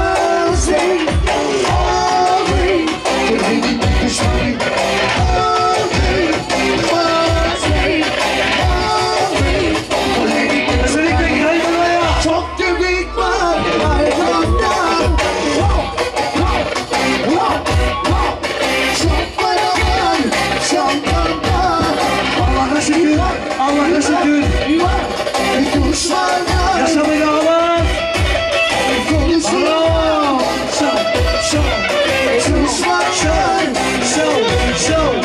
Kesinlikle kaynanaya. Çok köpek var arkamdan. Allah'a şükür, Allah'a şükür. Yaşamaya Allah. Allah. Şov, şov, şov, şov, şov.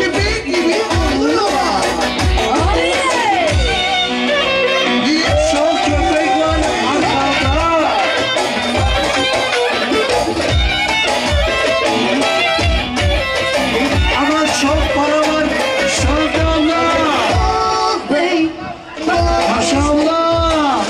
Çok köpek var arkamda. Ama çok para var şarkımda. Maşallah.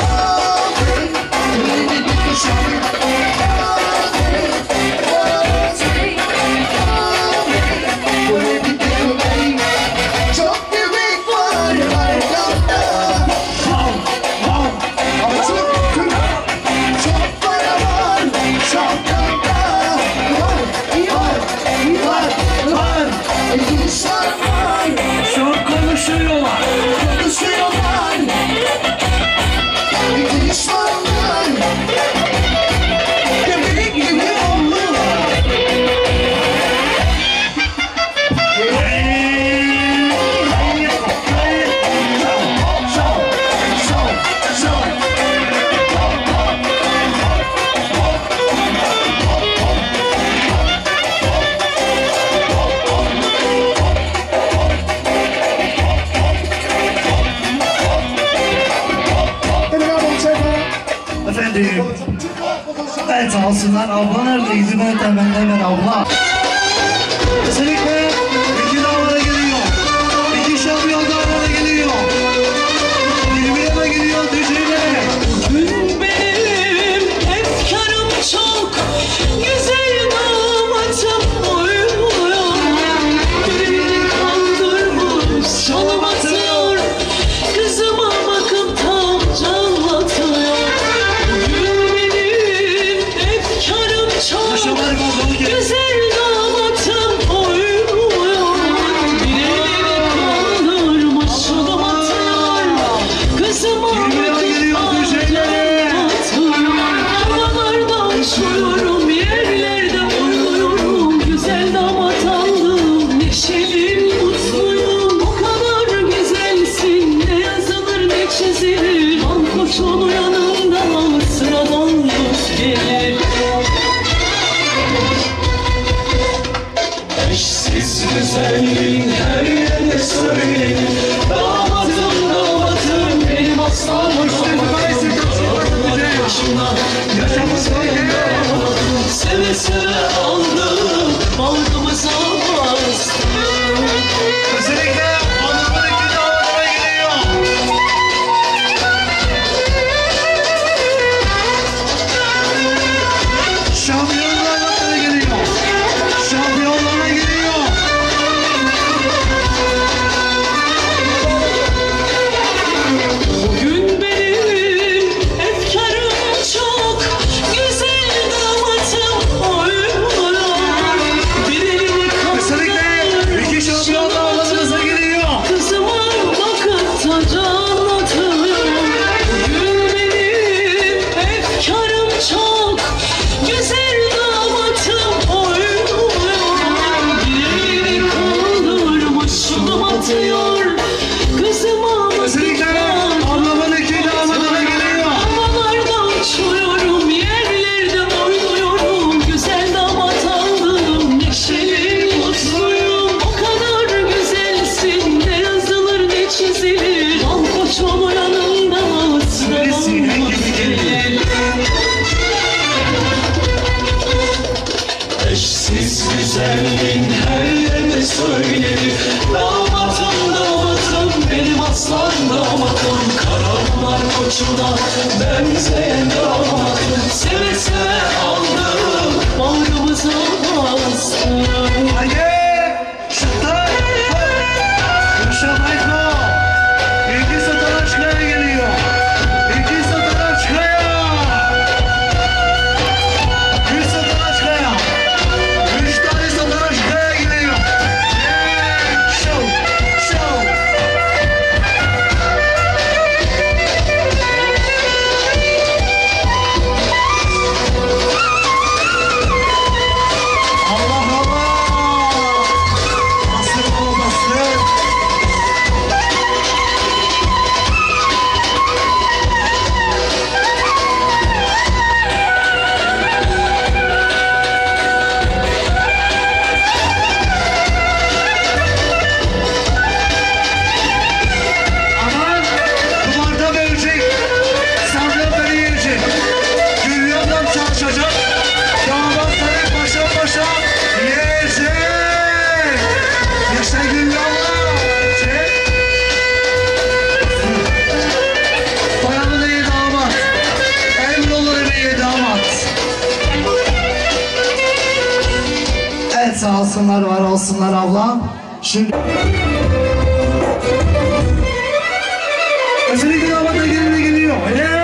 Çok konuşuyorlar. Efendim, evet alsınlar, abla neredeydi? Ben de ben de hemen abla. Kesinlikle iki davara geliyor. İki şampiyon davara geliyor. Birbirine geliyor düşüyle. Bugün benim efkarım çok güzel damatım oynuyor. Beni kandırmış çalım atıyor. Kızıma bakıp tam canlatıyor. Bugün benim efkarım çok Yaşamlar kavgalı gel. güzel damatım oynuyor. Beni kandırmış çalım atıyor. Kızıma Birbirine geliyor düşüyle. havalardan uçuyorum, yerlerde oynuyorum. Güzel damat aldım, neşeliyim, mutluyum. O kadar güzelsin, ne yazılır ne çizilir. Al koçun yanında sıradan dost gelir. Eşsiz güzelliğin her yere söylenir. Damatım damatım benim aslan başına seve seve aldım, bağrımıza bastım. Kesinlikle adamın iki davara geliyor. Şampiyonlarla geliyor. Şampiyonlarla geliyor. Bugün benim efkarım çok kuşuna benzeyen damadım. Seve seve aldım, bağrımıza bastım. Haydi! Şıklar! Gülşah Hayko! İlgi Satan Aşkaya geliyor. İlgi Satan Aşkaya! Gül Satan Aşkaya! Üç tane Satan Aşkaya geliyor. Yeah! Show! Show! Allah Allah! Nasıl olmasın? Aman kumarda verecek, sandalda yiyecek. Gülyablam çalışacak, damatları paşa paşa yiyecek. Yaşa Gülyablam, çek. Bayanı da iyi damat, emrolları iyi damat. Evet sağ olsunlar, var olsunlar abla. Şimdi özellikle damata geline geliyor. Haydi!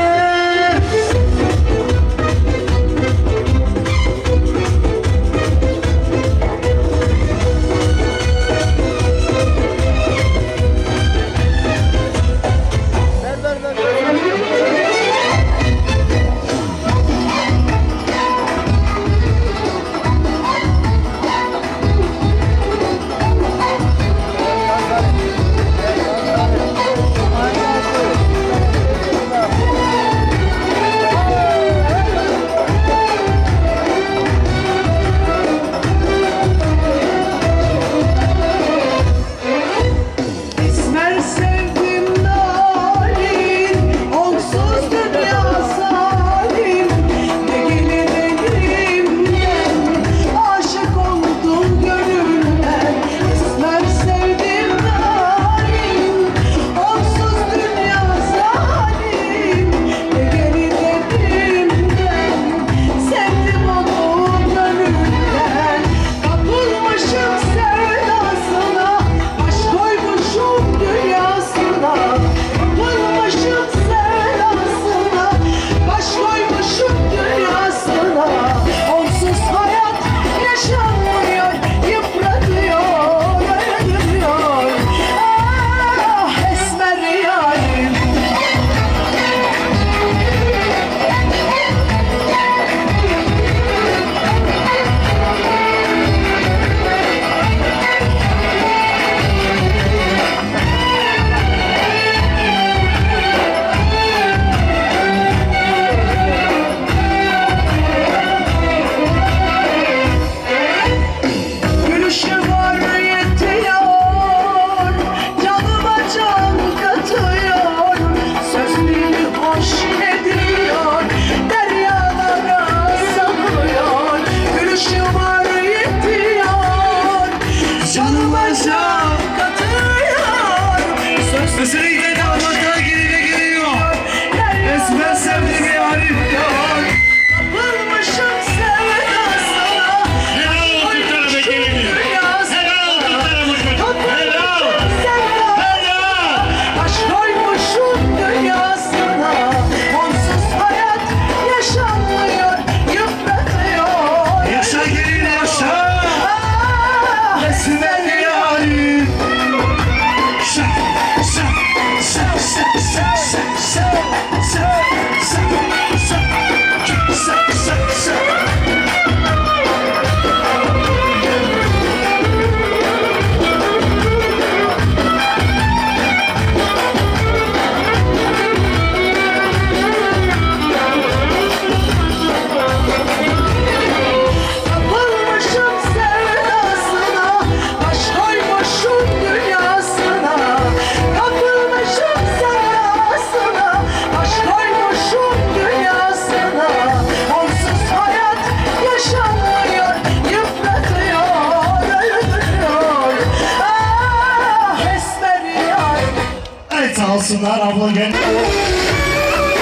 Esmer sevdim narin, onsuz dünya zalim. Ne gelir elimden, aşık oldum gönülden. Esmer sevdim narin, onsuz dünya zalim. Ne gelir elimden, sevdim onu gönülden. Kapılmışım sevdasına, aşk koymuşum dünyasına. Kapılmışım sevdasına, baş koymuşum dünyasına. Onsuz hayat yaşanmıyor, yıpratıyor, öldürüyor. Ah esmer yarim. Gülüşü var yetiyor, canıma can katıyor. Sözleri hoş ediyor, deryalara saklıyor. Gülüşü var yetiyor, canıma can katıyor. Özellikle damata geline geliyor. Esmer sevdim yarim diyor. Kapılmışım sevdasına, koymuşum dünyasına. Kapılmışım sevdasına, aşk koymuşum dünyasına. Onsuz hayat yaşanmıyor, yıpratıyor. Yaşa gelin yaşa. Ah Esmer yarim. Şa, şa, şa, şa, şa, şa, şa, şa, şa, şa, şa, şa, şa. Kapılmışım sevdasına, baş koymuşum dünyasına. Kapılmışım sevdasına, baş koymuşum dünyasına. Onsuz hayat yaşanmıyor, yıpratıyor, öldürüyor. Ah esmer yarim. Evet sağ olsunlar abla gel.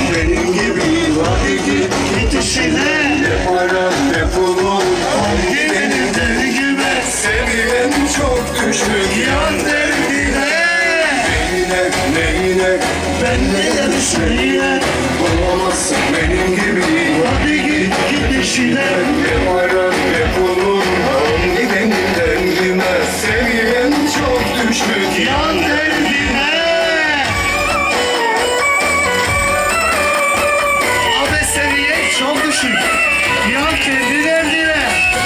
benim gibi. Hadi git git işine. Ne param ne pulum, hangi benim dergime. Seviyen çok düşük yan derdine. Neyine neyine benle yarış neyine. Olamazsın benim gibi. Hadi git git işine. Ne param ne pulum, hangi benim dergime. Seviyen çok düşük yan derdine. Abi seviye çok düşük. Ya kendi derdine.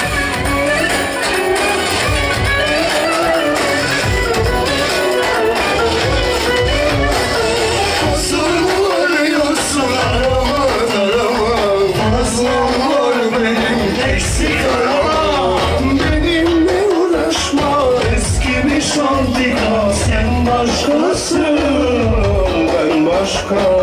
Sorunlar yoksun arama arama. Fazlam var benim eksik arama. Benimle uğraşma eskimiş antika. Sen başkasın ben başka.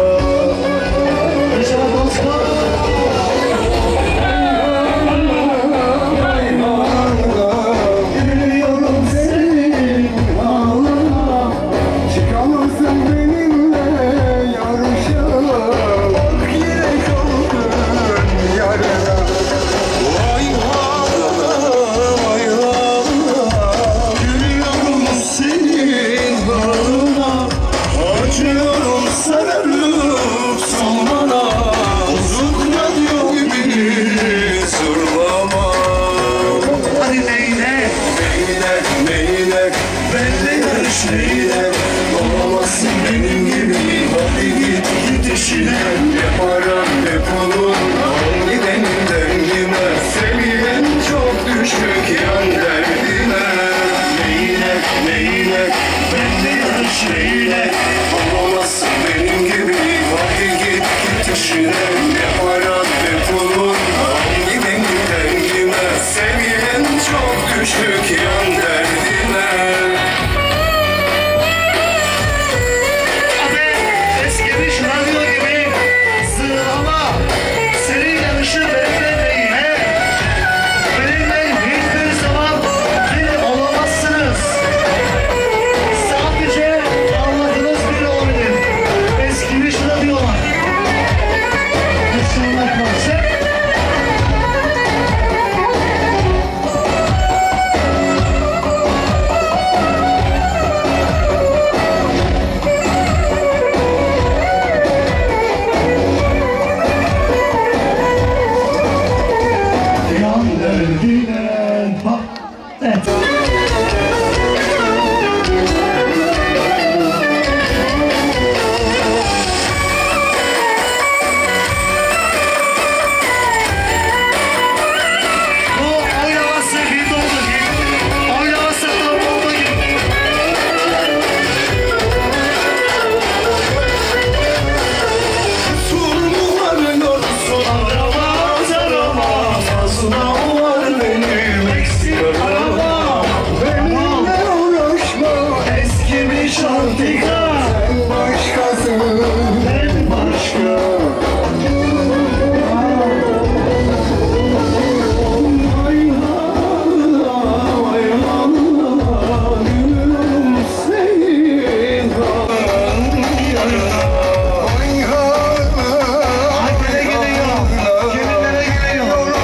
Gülüyorum seni ağlama. Çıkamazsın benimle yarışa. Bak yine kaldın yarına. Vay ağlama vay ağlama. Gülüyorum senin bağrına. Acıyorum sararıp solmana. Bozuk radyo gibi zırlama. Hadi neyine? Neyine neyine benle yarış neyine. Olamazsın benim gibi. Hadi git git işine. Ne param ne pulum, hangi benim derdime. Seviyen çok düşük yan derdine. Neyine neyine benle yarış neyine. Olamazsın benim gibi. Hadi git git işine. Ne param ne pulum, hangi benim derdime. Seviyen çok düşük yan derdine. Abi eskimiş radyo gibi sığlama. Senin yarışı benimle neyine? Benimle hiçbir zaman bir olamazsınız. Sadece anladığınız biri olabilir. Eskimiş radyolar. İnşallah konser. Yan derdine bak. Evet. Bu oynaması bir doldu gibi. Oynaması tam doldu gibi. Sorunlar yoksun arama arama. Fazla var benim eksik arama. Benimle uğraşma eskimiş antika. Sen başkasın ben başka. Vay Allah vay Allah. Gülüm senin yarına. Vay Allah. Nereye gidiyor? Kiminlere gidiyor?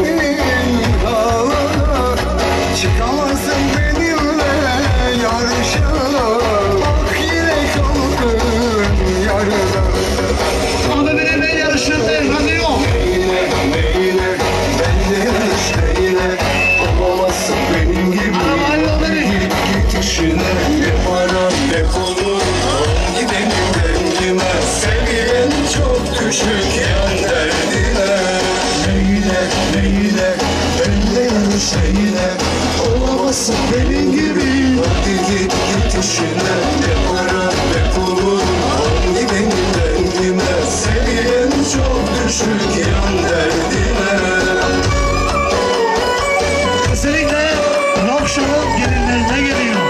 Çıkamazsın benimle yarışa. Bak yine kaldın yarına. Abi benimle yarışırdı radyo. Neyine neyine benle yarış neyine. Olamazsın benim gibi. Araba yol verin. Git git işine. Ne param ne pulum, hangi benim derdime. Seviyen çok düşük yan derdine. Neyine neyine benle yarış neyine. Olamazsın benim gibi. Hadi git git işine. Ne param ne pulum, hangi benim derdime. Seviyen çok düşük yan derdine. Özellikle rock show'un gelinlerine geliyor.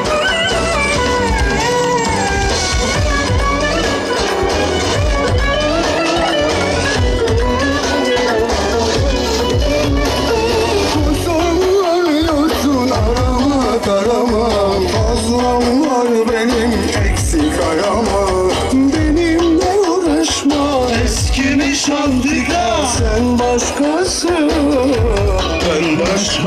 Sorunlar yoksun arama arama. Fazlam var benim eksik arama. Benimle uğraşma eski kimi şantika. Sen başkasın, ben başka.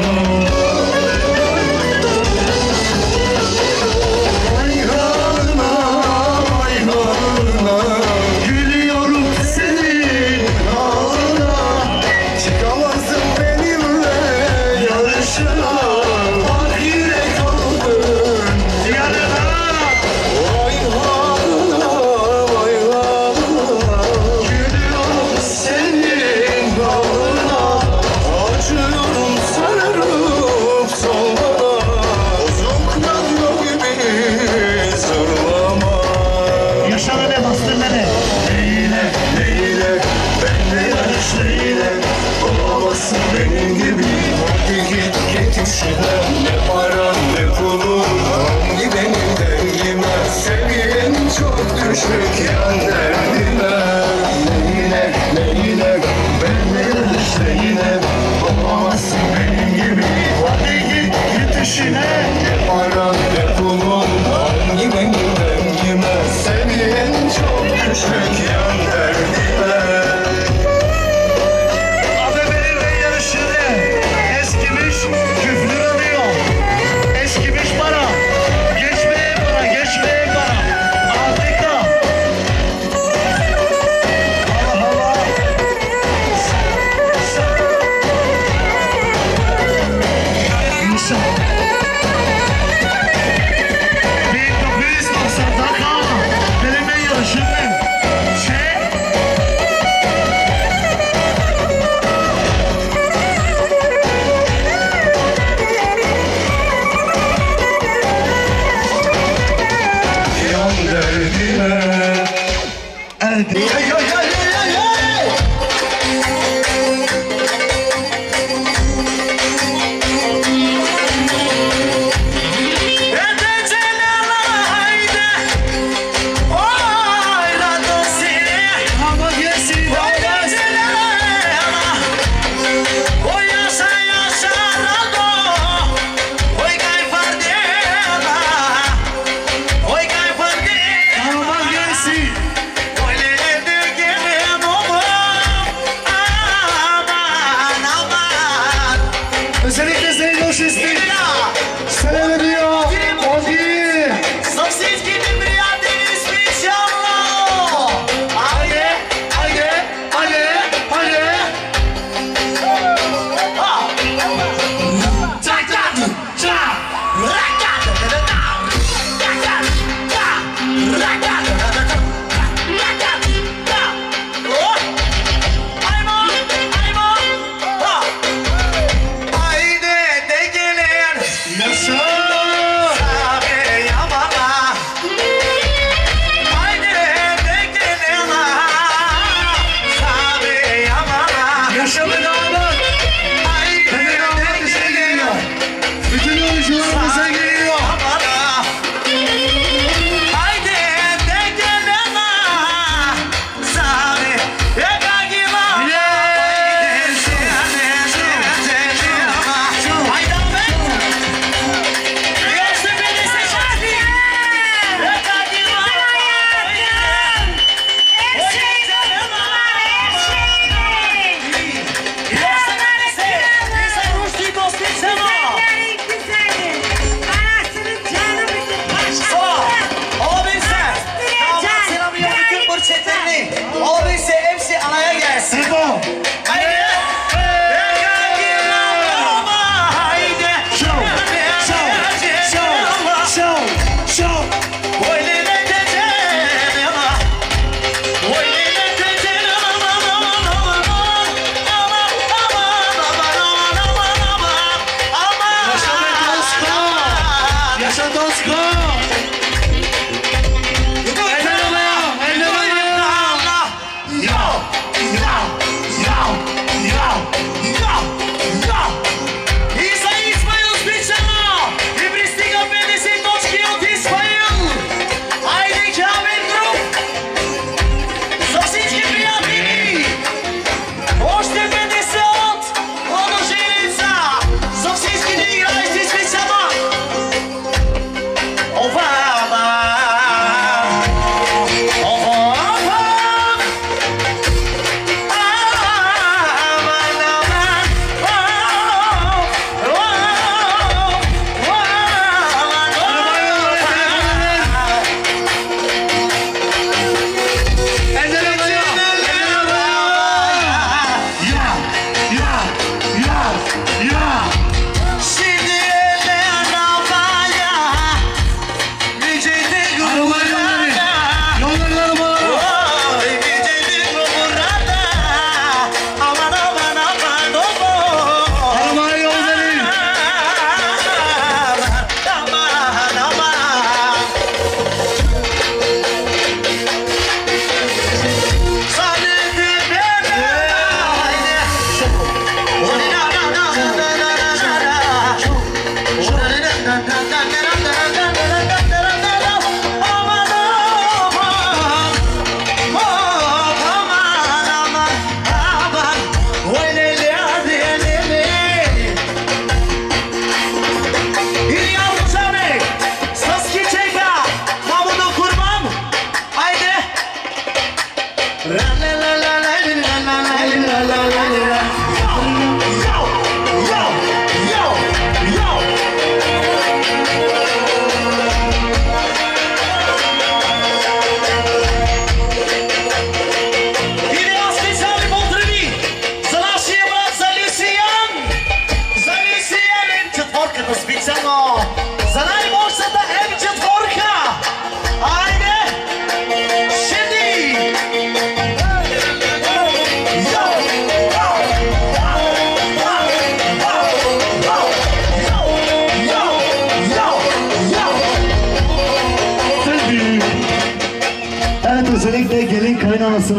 Ayhan'a, ayhan'a, gülüyorum senin ağına. Çıkamazsın benimle yarışına. Bak yine kaldın yanına. Ayhan'a, ayhan'a, gülüyorum senin ağına. Acıyorum sanırım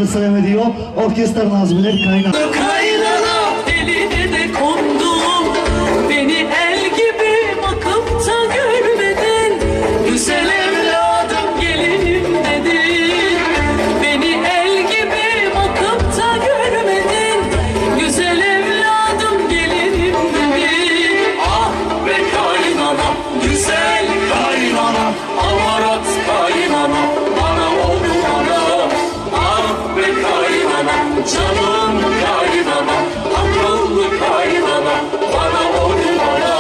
kaynanasına selam ediyor. Orkestra nazmiler kaynana. Kaynana eline de kondum, beni el gibi bakıp da görmedin. Güzel evladım gelinim dedin, beni el gibi bakıp da görmedin. Güzel evladım gelinim dedin. Ah be kaynana, güzel kaynana, amarat kaynana, bana olmana. Ah be kaynana, canım kaynana, akıllı kaynana, bana olmana.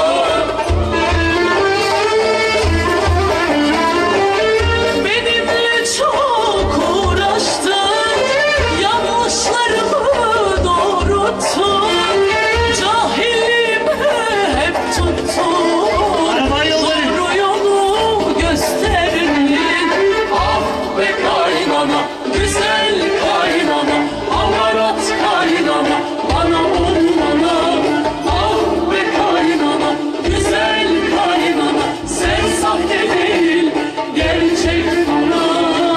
Benimle çok uğraştın, yanlışlarımı doğrulttun, cahilliğimi hep tuttun, doğru yolu gösterdin. Ah be kaynana, güzel kaynana, amarat kaynana, bana olmana. Ah be kaynana, güzel kaynana, sen sahte değil, gerçek bana.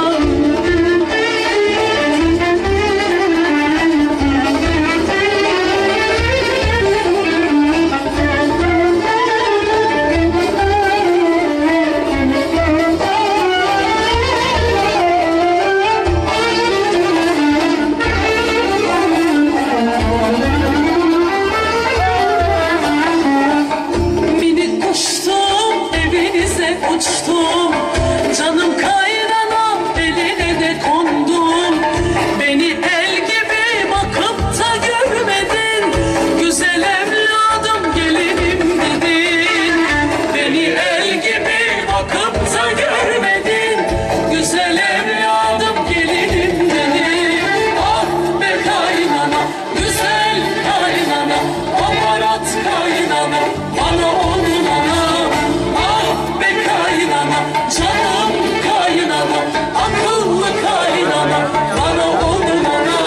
Minik kuştum, evinize uçtum, canım kaynana eline de kondum. Beni el gibi bakıp da görmedin, güzel evladım gelinim dedin. Beni el gibi bakıp da görmedin, güzel evladım gelinim dedin. Ah be kaynana, güzel kaynana, amarat kaynana, bana olmana. Ah be kaynana, canım kaynana, akıllı kaynana, bana olmana.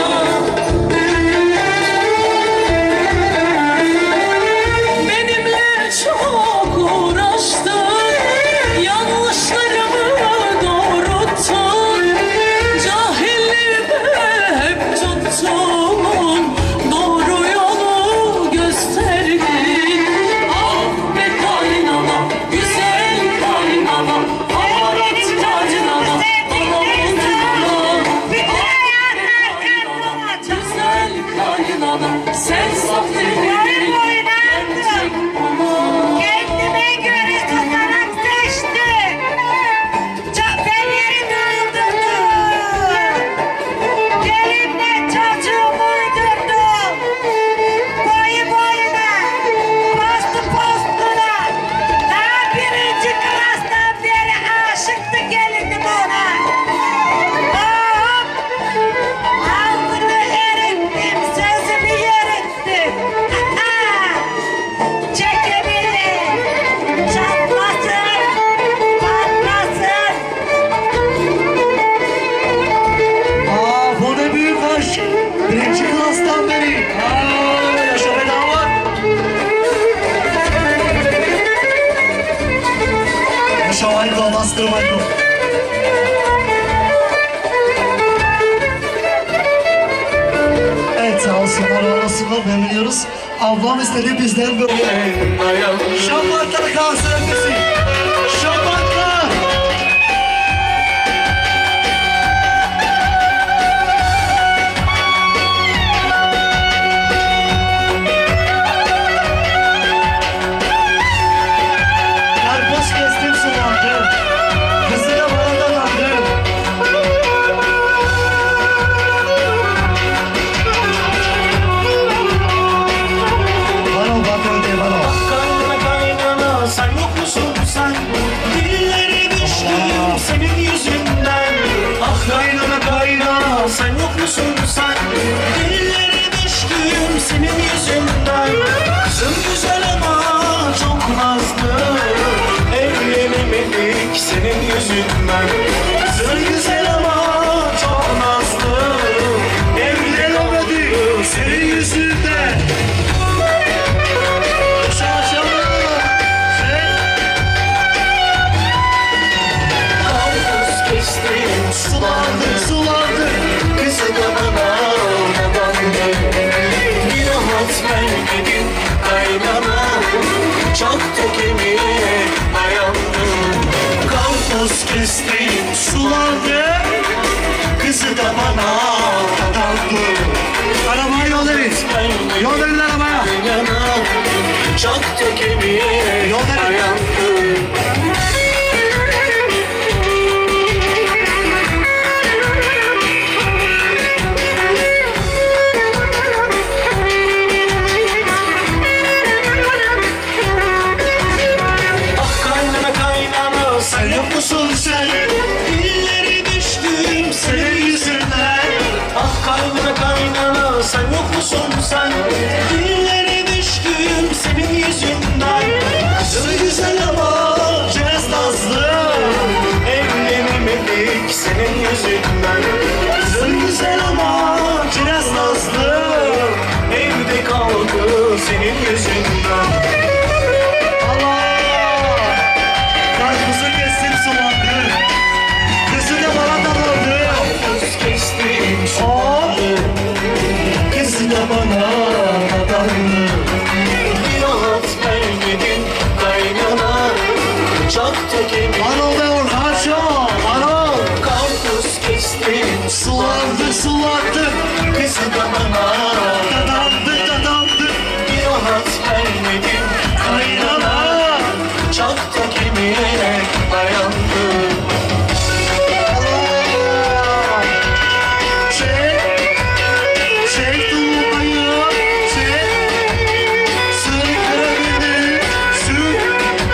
Benimle çok uğraştın, yanlışlarımı doğrulttun, cahilliğimi hep tuttun, doğru yolu gösterdin. Ah be kaynana, güzel kaynana, amarat kaynana, bana olmana. Güzel kaynana, sen saf değil, gerçek bana. Kendime göre kazanıp seçtim. Çok ellerini öldürdüm. Gelinle çocuğumu uydurdum. Boyu boyuna, postu postuna. Daha birinci klastan beri aşıktı gelinim ona. Hop! Alnını erittim, sözümü yerittim. Aa! Çekebilir, çatlasın, patlasın. Aa bu ne büyük aşk. Birinci klastan beri. Aa yaşa be damat. Yaşa Michael, Master Michael. Evet sağ olsunlar, var olsunlar, memnuniyoruz. Ablam istedi bizden böyle. Şampatlar kalsın ötesi. Şampatlar. Karpuz kestim sulandım. Kızı da bana dalandım. Bana bak öyle bana. Kaynana kaynana sen yok musun sen? Dillere düştüm senin yüzünden. Ah kaynana kaynana sen yok musun sen? Dillere düştüm senin yüzünden. Kızım güzel ama çok nazlı. Evlenemedik senin yüzünden. Kızım güzel ama çok nazlı. Evlenemedik senin yüzünden. Sulandı, sulandı. Kızı da Yol verin arabaya. Çaktı kemiğe Yol verin. dayandı. Sen yok musun sen? Dilleri düştüm senin yüzünden. Ah kaynana kaynana sen yok musun sen? Dilleri düştüm senin yüzünden. Kızı güzel ama biraz nazlı. Evlenemedik senin yüzünden. Kızı güzel ama biraz nazlı. Evde kaldı senin yüzünden. Karpuzun kestim sulandı. Kızı da bana dadandı. Kestim Oh, kızı da bana dadandı. bir rahat vermedin kaynana. Çaktı kemiğe Anıl ve Orhan Show. Anıl. karpuz kestim. Sulandı sulandı. Kızı da bana Dadandı dadandı. bir rahat vermedin Kaynana. çaktı kemiğe dayandı. Çek. Çek dolmayı. Çek. Sığ kırabini. Sığ.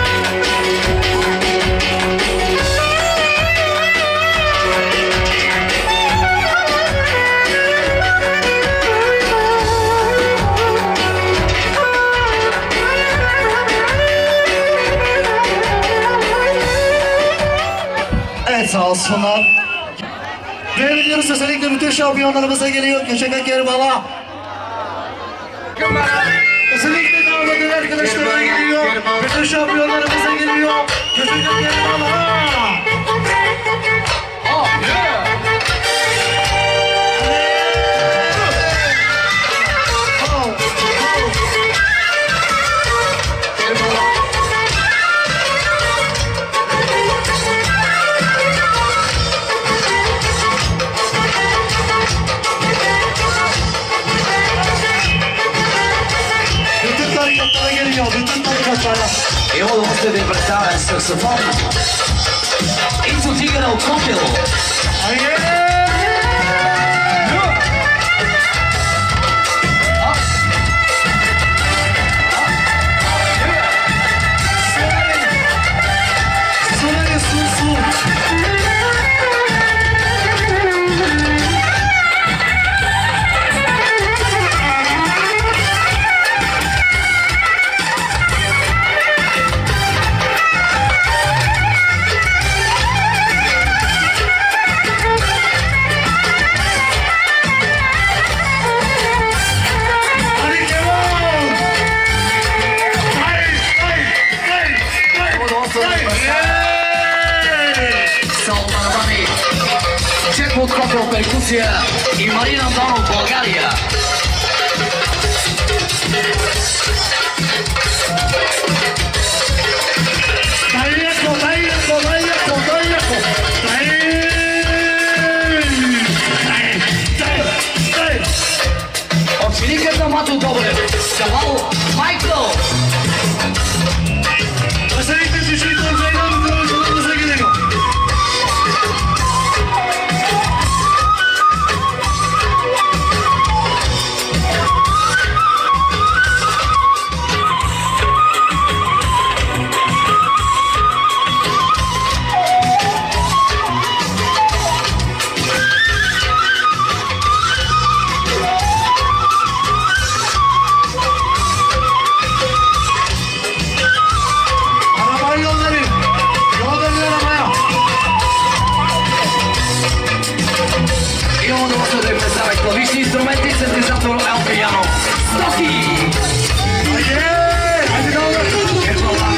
Evet sağ olsunlar. Değerli özellikle bütün şampiyonlarımıza geliyor. Köşeke Kerbala. Özellikle davetli arkadaşlarına geliyor. Bütün şampiyonlarımıza geliyor. Köşeke Kerbala. Bütün tarikatlara geliyor. Bütün tarikatlara. Et on lance de prestare al saxofono. Enzo Tigano Compilo. Hayır. Suları su su. Hadi devam. Hayır, hayır, hayır, hayır, hayır. Salmanabani. Četko Kopil perkusija i Marina Donov Bulgarija. Daj jako, daj jako, daj jako, daj jako. Daj. Daj, daj, daj. Оченикът Мату Добрев. Кавал Майкъл. Özellikle düşük konserden videolarımıza geliyor. Arabayı yol verin. Yol verin arabaya. И он може да представя клавишни инструменти, синтезатор El Piano. Стоки! Haydi. Hadi devam. Кербала.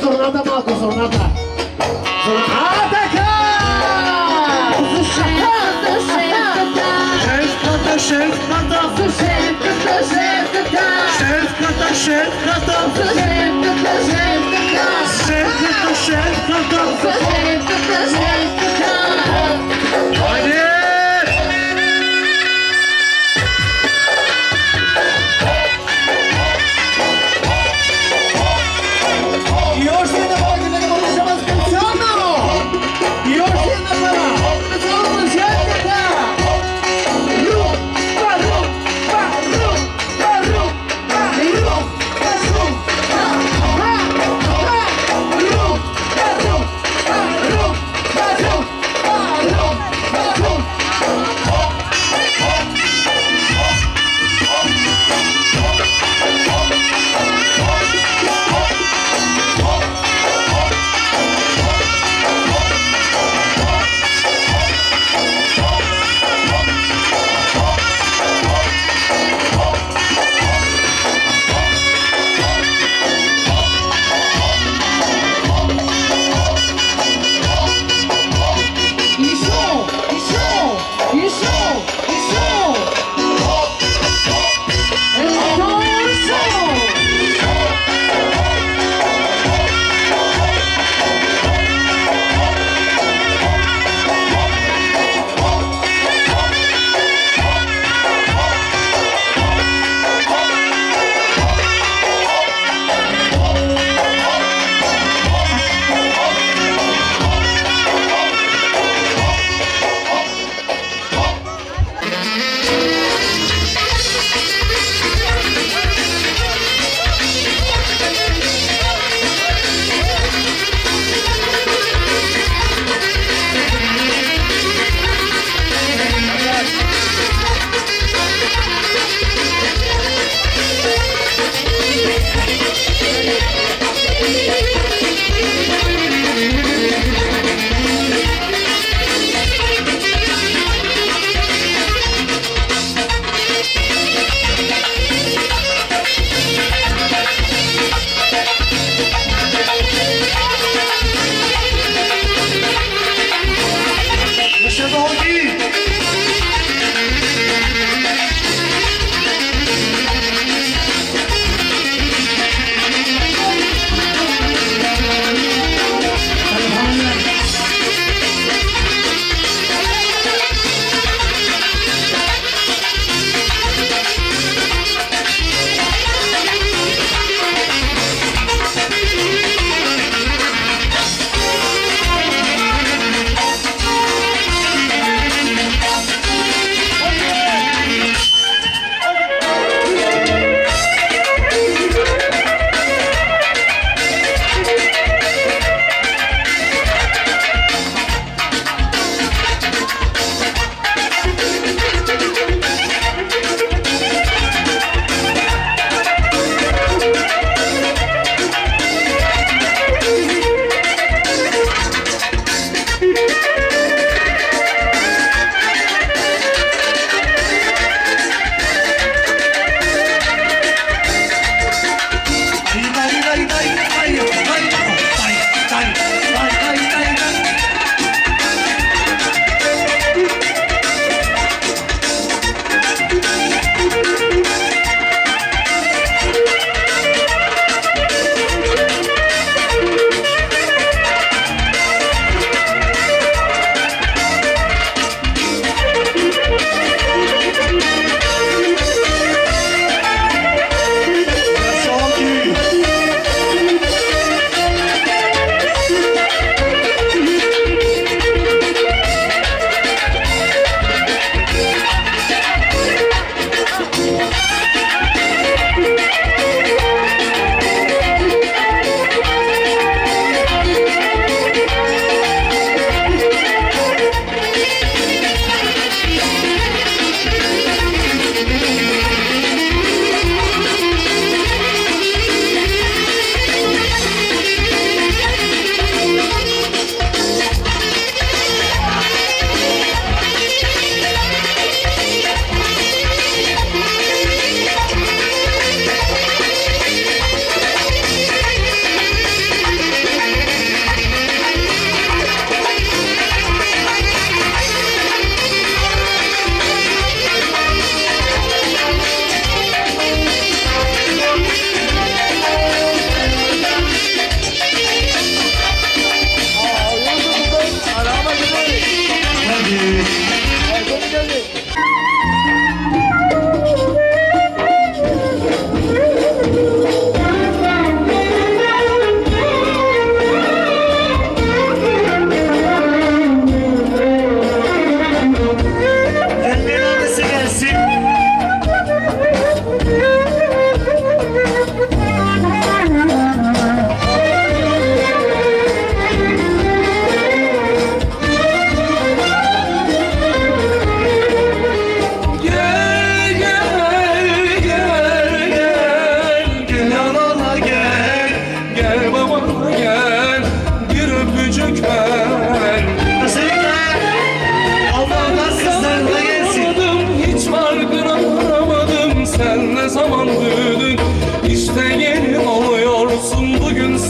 Sonrada Marco, sonrada. Sonrada kal. Şefkata, şefkata. Şefkata, şefkata. Şefkata, şefkata. Şefkata, şefkata. Şefkata, şefkata. Şefkata, şefkata. Şefkata, şefkata. Haydi.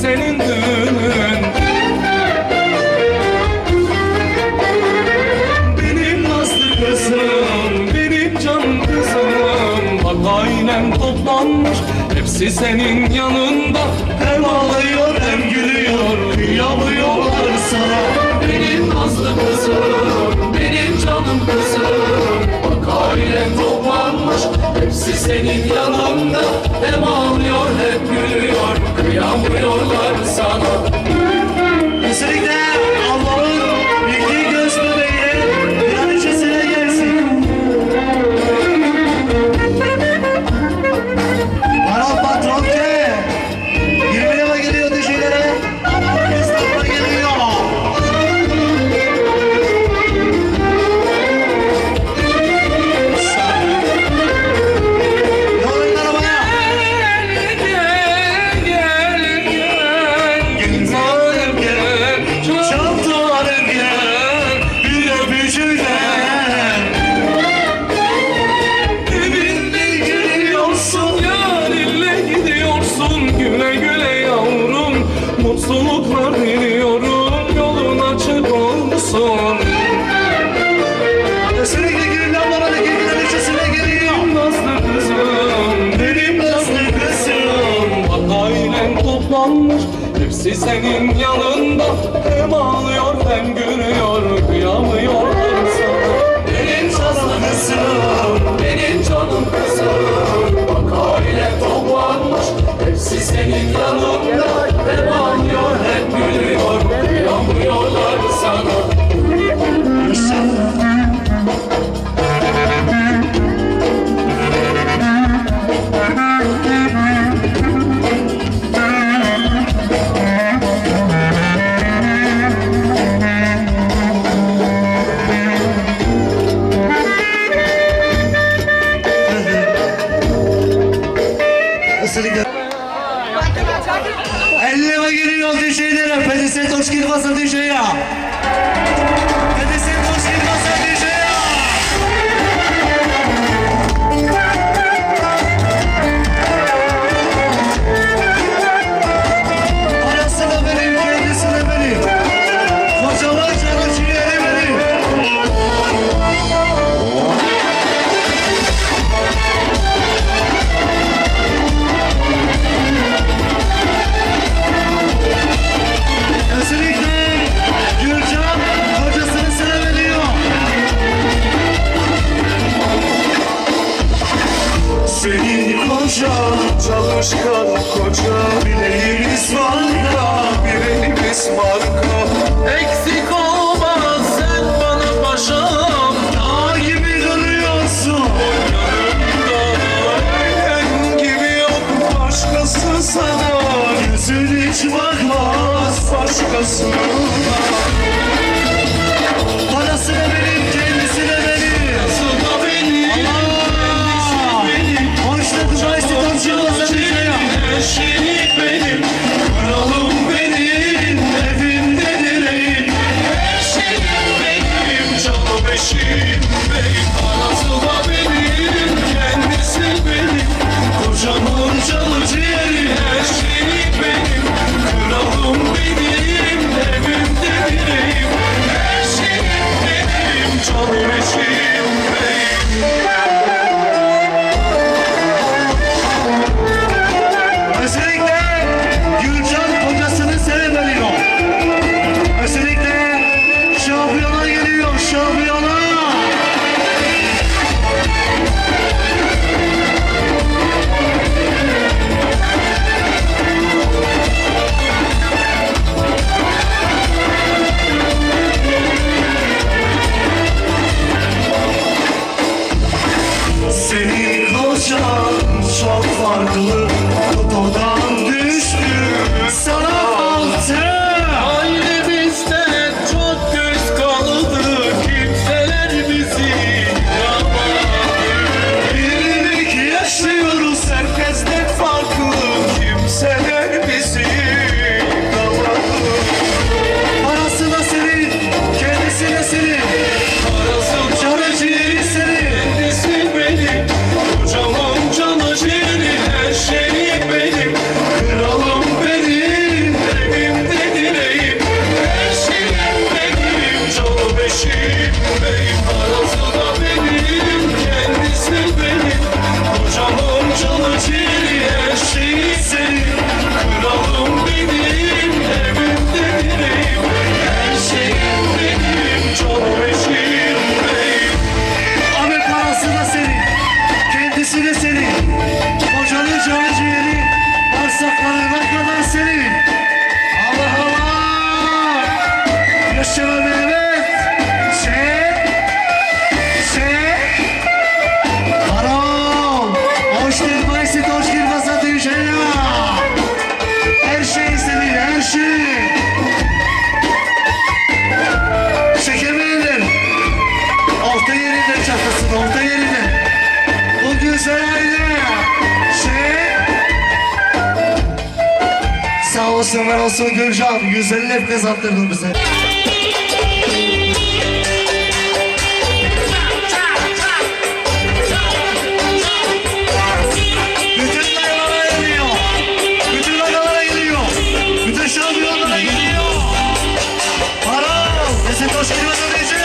senin düğünün. Benim nazlı kızım, benim can kızım. Bak ailem toplanmış, hepsi senin yanında. Hem ağlıyor hem gülüyor, kıyamıyorlar sana. Benim nazlı kızım, benim canım kızım. Bak ailem toplanmış, hepsi senin yanında. Hem ağlıyor hem gülüyor, kıyamıyorlar sana. Kesinlikle Allah'ın bildiği göz bebeği kraliçesine gelsin. Bana patron ke yirmi lira geliyor dişilere. Allah'ın esnafına geliyor. Yolun arabaya. Gel gel gel gel zalim gel, çantalarım gel, bir öpücüler. Evinde gidiyorsun, yarinle gidiyorsun, güle güle yavrum, mutluluklar diliyorum, yolun açık olsun. Kesinlikle Gülün ablamın iki kraliçesine geliyor. Nazlı kızım, benim nazlı kızım. Bak ailen toplanmış, hepsi senin yanında. Hem ağlıyor hem gülüyor, kıyamıyorlar sana. Benim nazlı kızım, benim canım kızım. Bak ailen toplanmış, hepsi senin yanında. Hem ağlıyor hem gülüyor, kıyamıyorlar sana. Kesinlikle. elli lira giriyor dişilere. Pediset hoş girmezse dişeye. Pediset hoş girmezse dişeye. Parası da benim, kendisi de benim. Kocaman canı ciğeri benim. Kesinlikle Gülcan kocasını seveliyor. Senin kocan çalışkan koca, bileğimiz marka, bileğimiz marka. Eksik olmaz sen bana paşam, dağ gibi duruyorsun yanımda. Ölen gibi yok başkası sana, yüzün hiç bakmaz başkasına. Parası da benim, kendisi de benim. Nasıl da benim, eşim benim, kralım benim, evimde direğim. Eşim benim, canım eşim benim. Parası da benim, kendisi benim. Kocaman canı ciğeri, eşim benim, kralım benim, evimde direğim. olsun ver olsun Gülcan. yüz elli ev kazandırdın bize. Bütün dayılara geliyor. Bütün dayılara geliyor. Bütün şampiyonlara geliyor. Para. Neyse hoş geldin diyeceğim.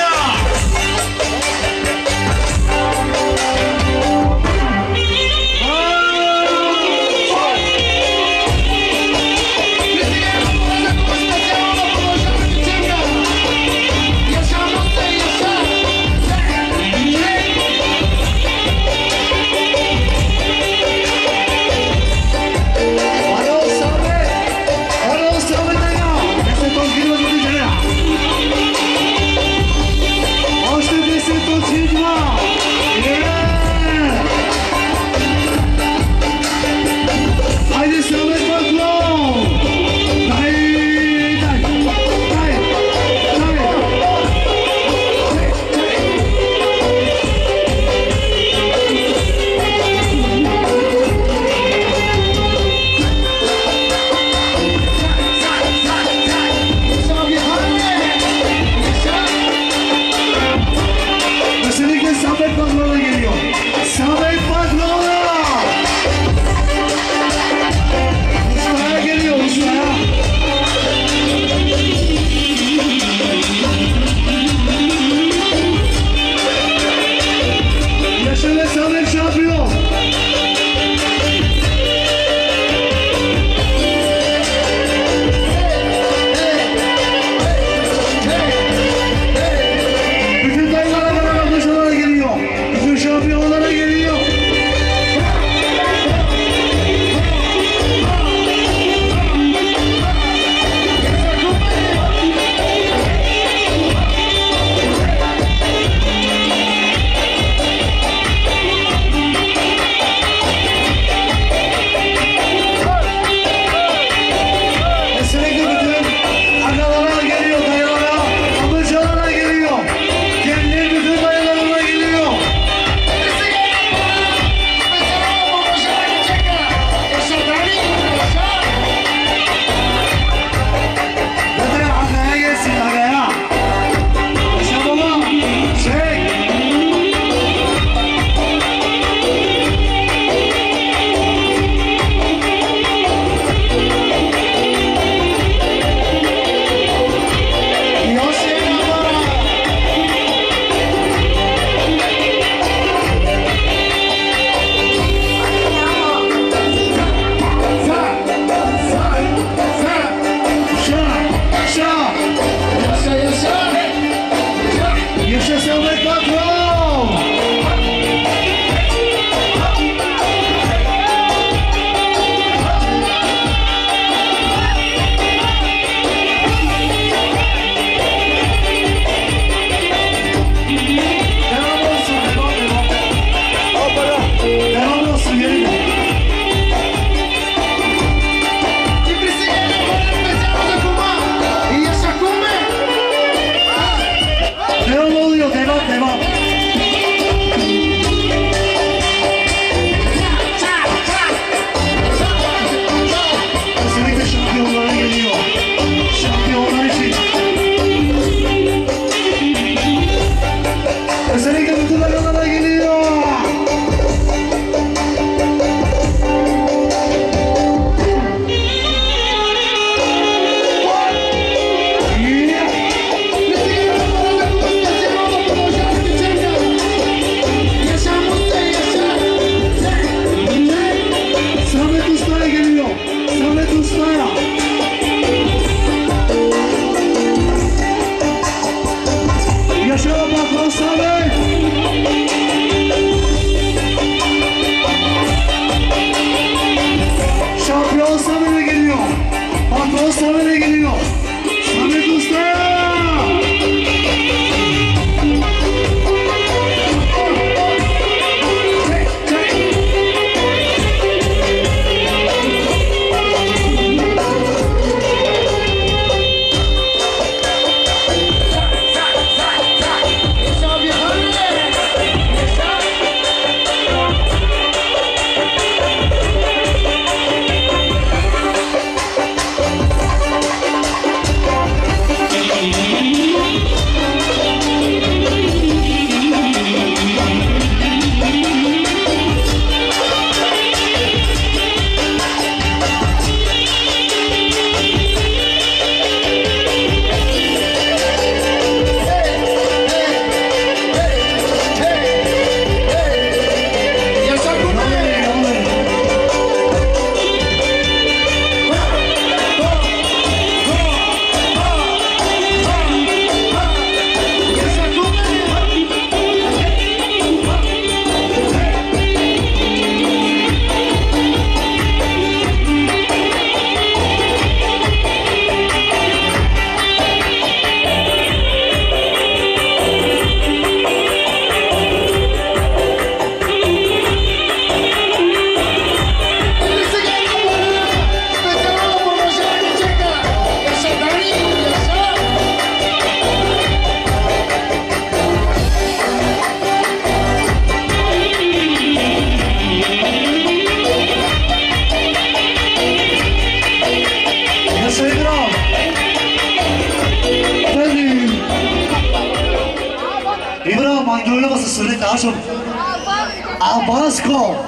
oynamasın söyle daha çok. Albasko.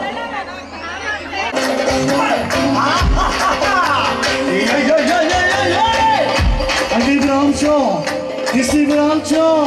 Hadi İbrahimco. Disi İbrahimco.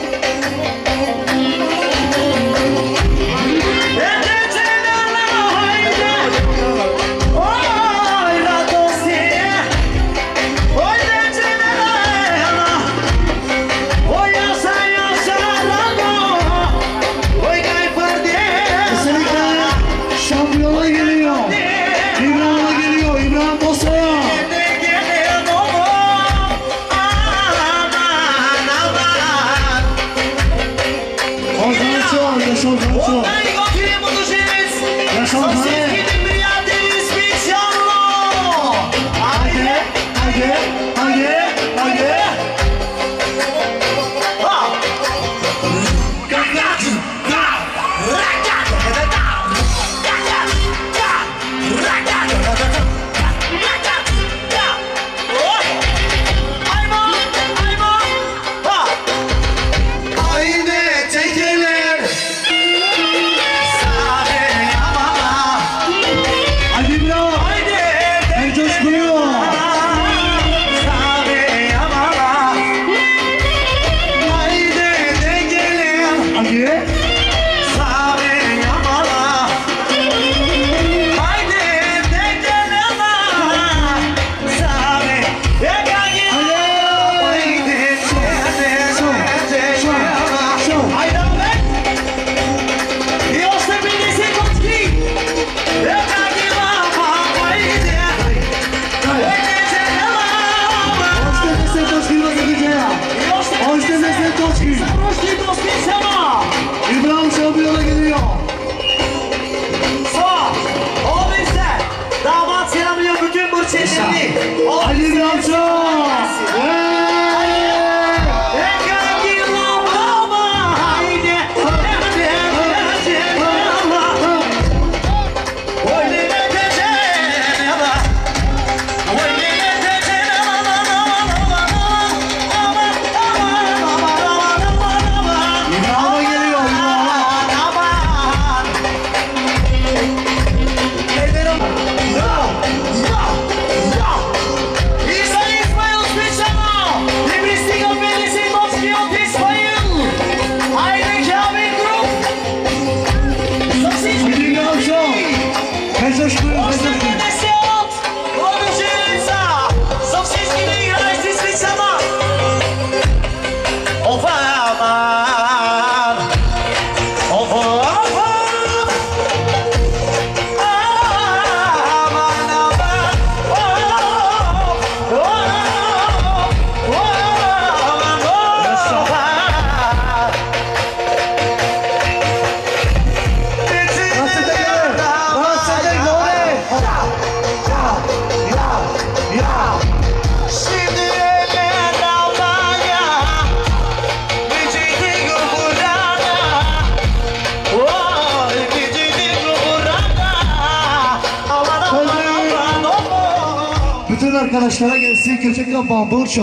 Arkadaşlara gelsin köçek kapağı Burço.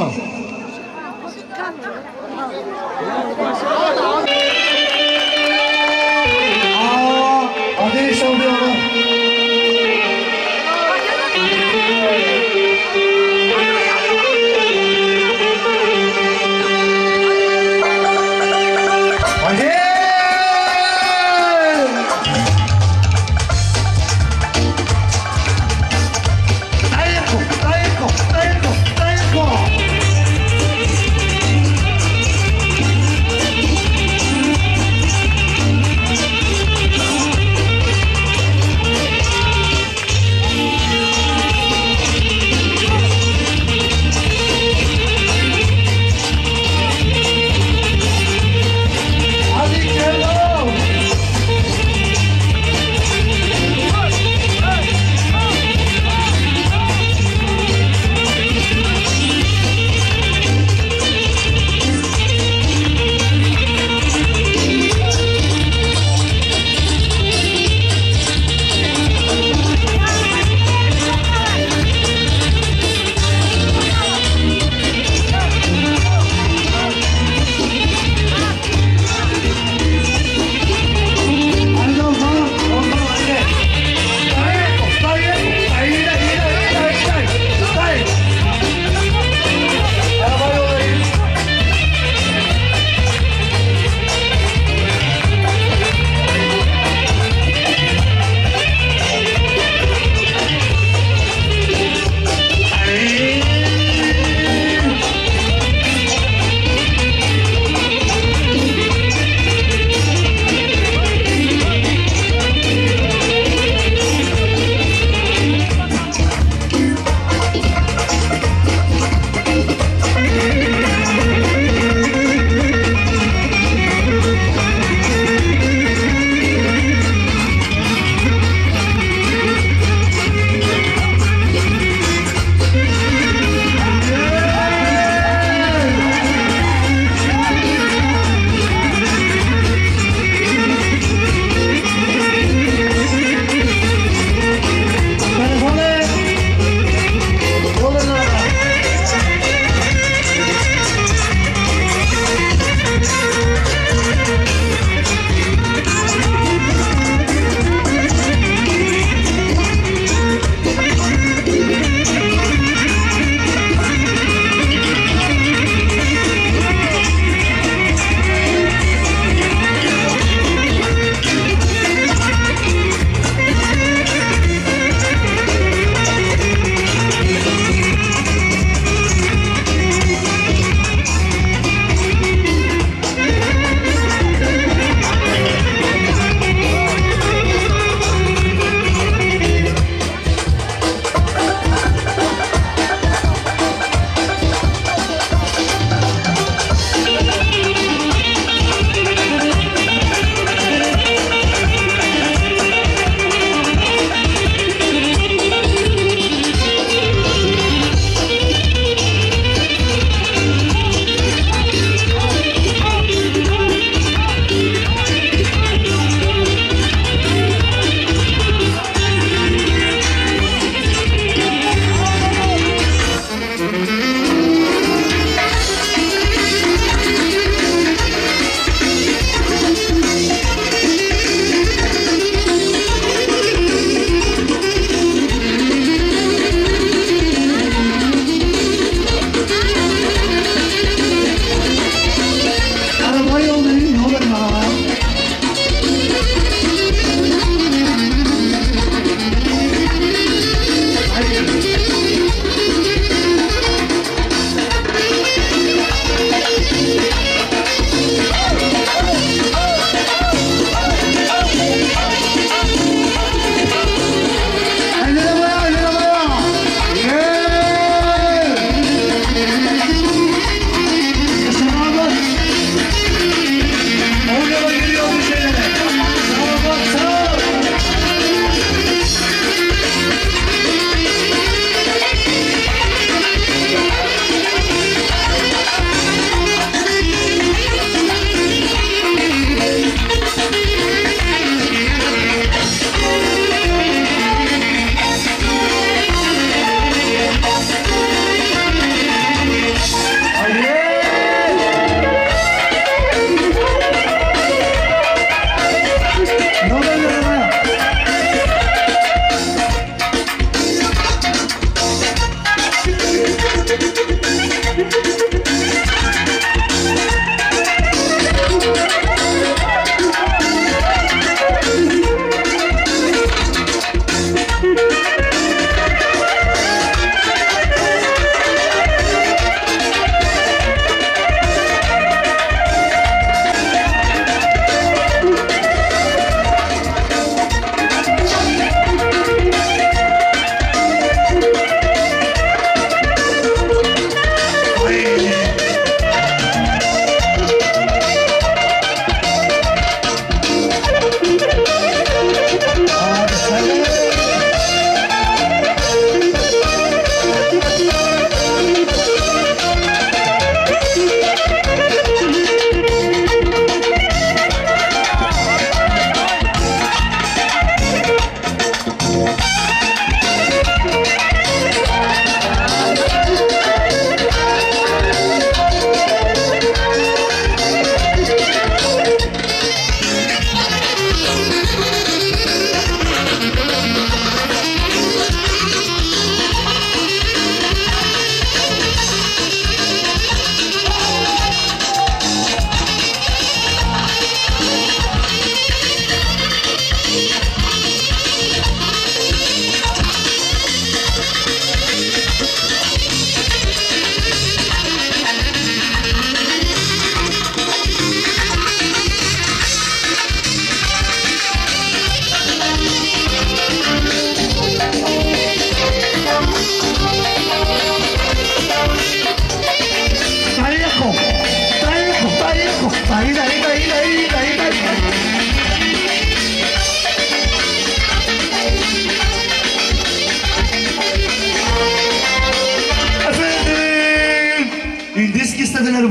Aaa, ateş oluyor. Hadi!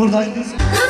buradayız.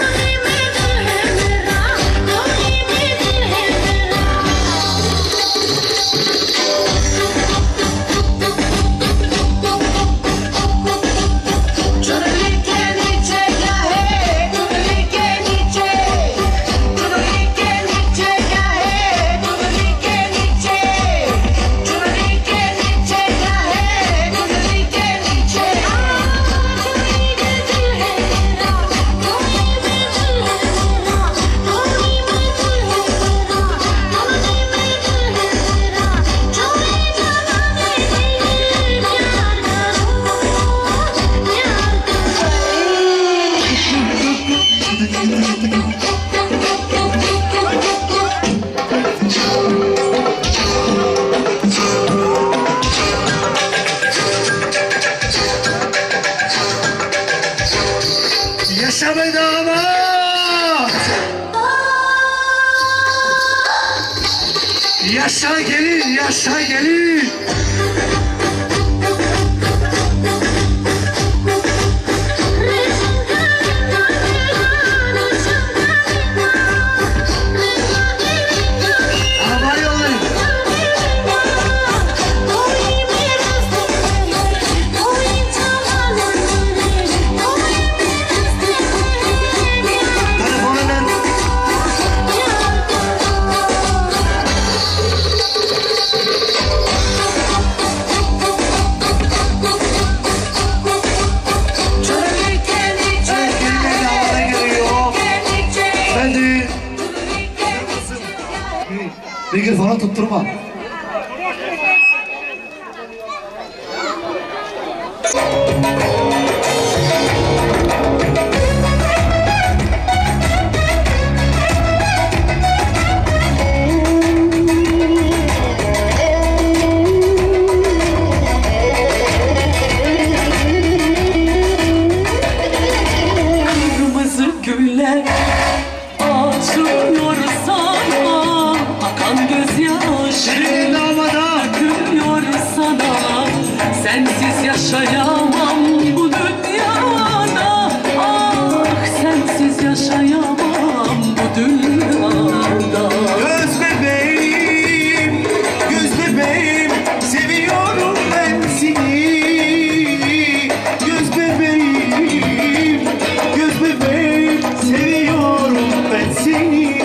Yaşa be damat! Yaşa gelin, yaşa gelin! Mikrofonu tutturma. Kırmızı güller açılıyor sana, akan gözyaşı dökülüyor sana. Sensiz yaşayamam bu dünyada, ah sensiz yaşayamam bu dünyada. Göz bebeğim, göz bebeğim, seviyorum ben seni. Göz bebeğim, göz bebeğim, seviyorum ben seni.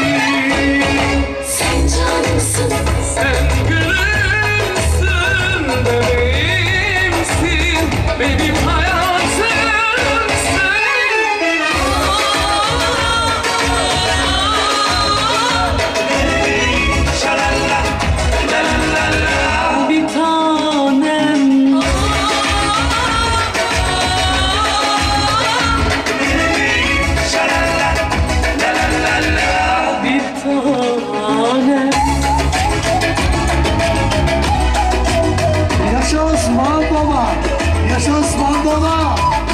Sen canımsın, sen gülümsün, bebeğimsin, benim hayatımsın. Şalala, la la la. Bir tanem, Şalala, la la la la. bir tanem. Yaşa Osman Baba! Yaşa Osman Baba!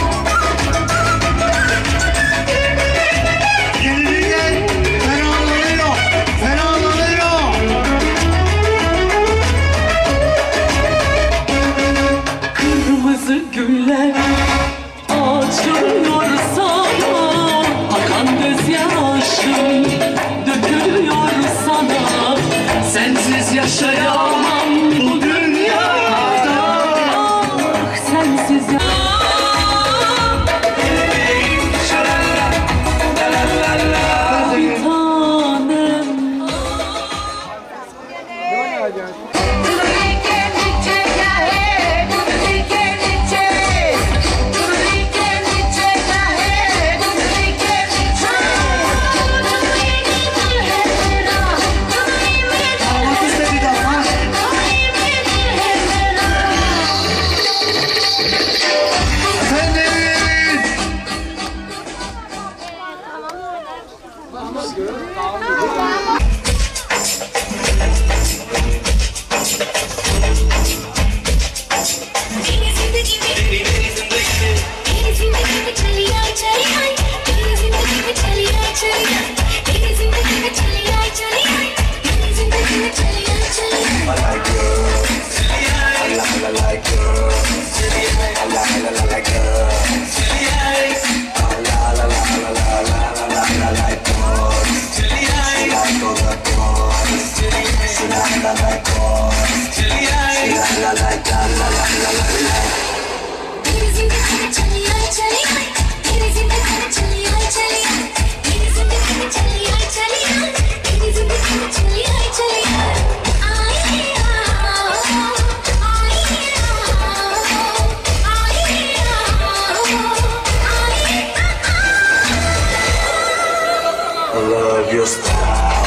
Gelin gel! Feralanıyor! Feralanıyor! Kırmızı güller açılıyor sana, akan gözyaşım dökülüyor sana. Sensiz yaşayamam bu dünyada, ah sensiz ya. Şalala, la la la la. Bir tanem. Damat istedi damat! Efendim! मेरी जिंदगी में मेरी मेरी जिंदगी में मेरी जिंदगी में चली आई चली आई मेरी जिंदगी में चली आई चली आई मेरी जिंदगी में चली आई चली आई मेरी जिंदगी में चली आई चली आई I like girls. I like, I like girls. I like, I like girls. I like, I like radio star.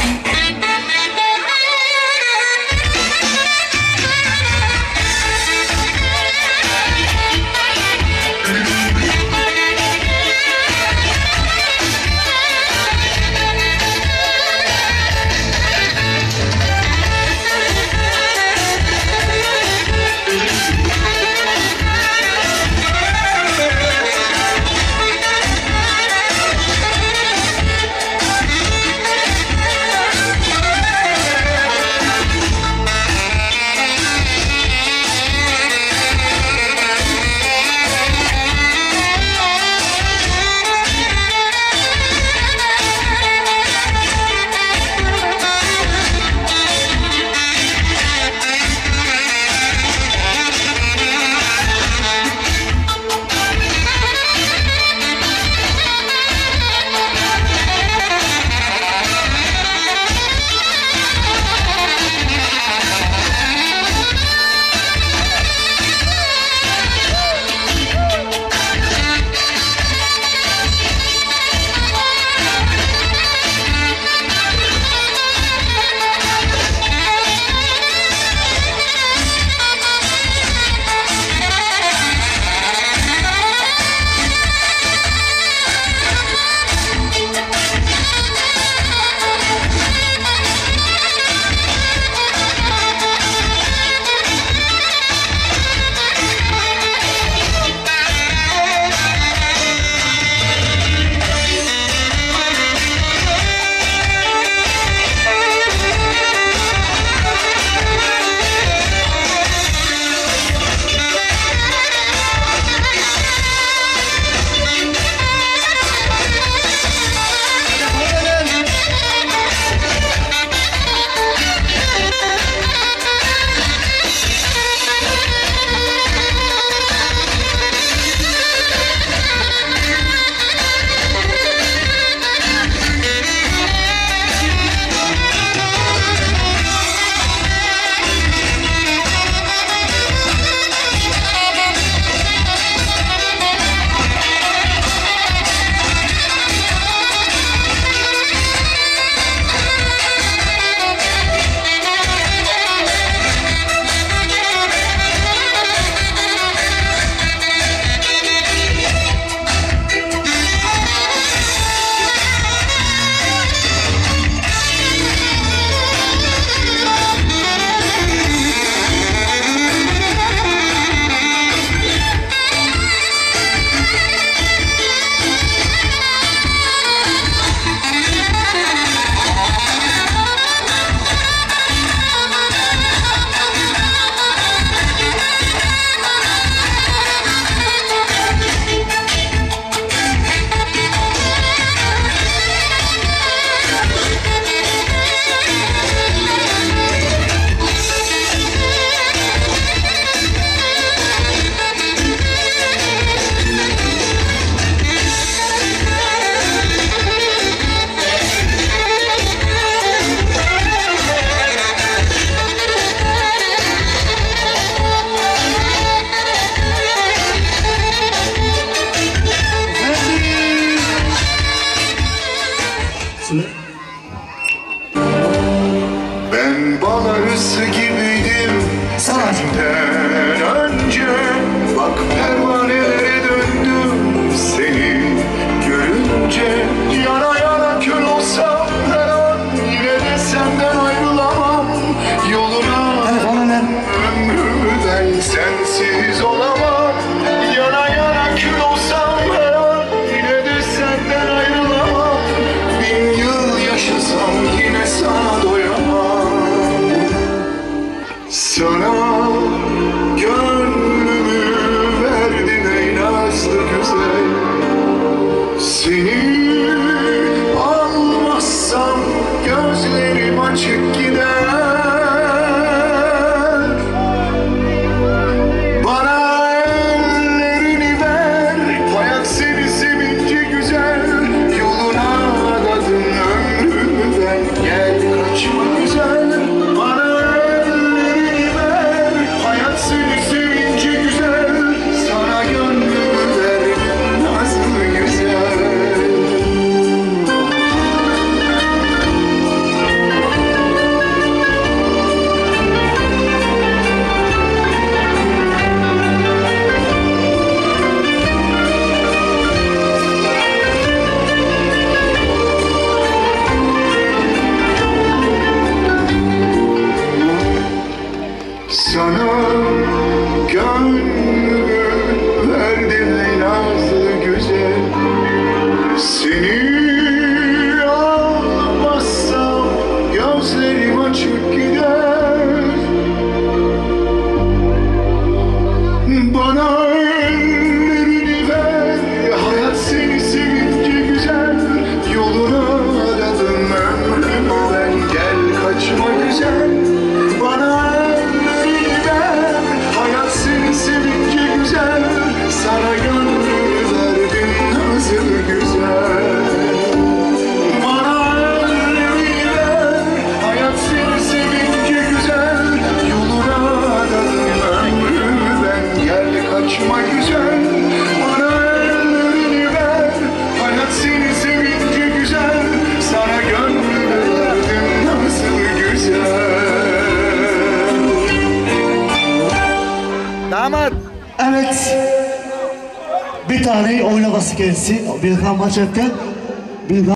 Damat. Evet. Bir tane oynaması gelsin. Bir maçette. Bir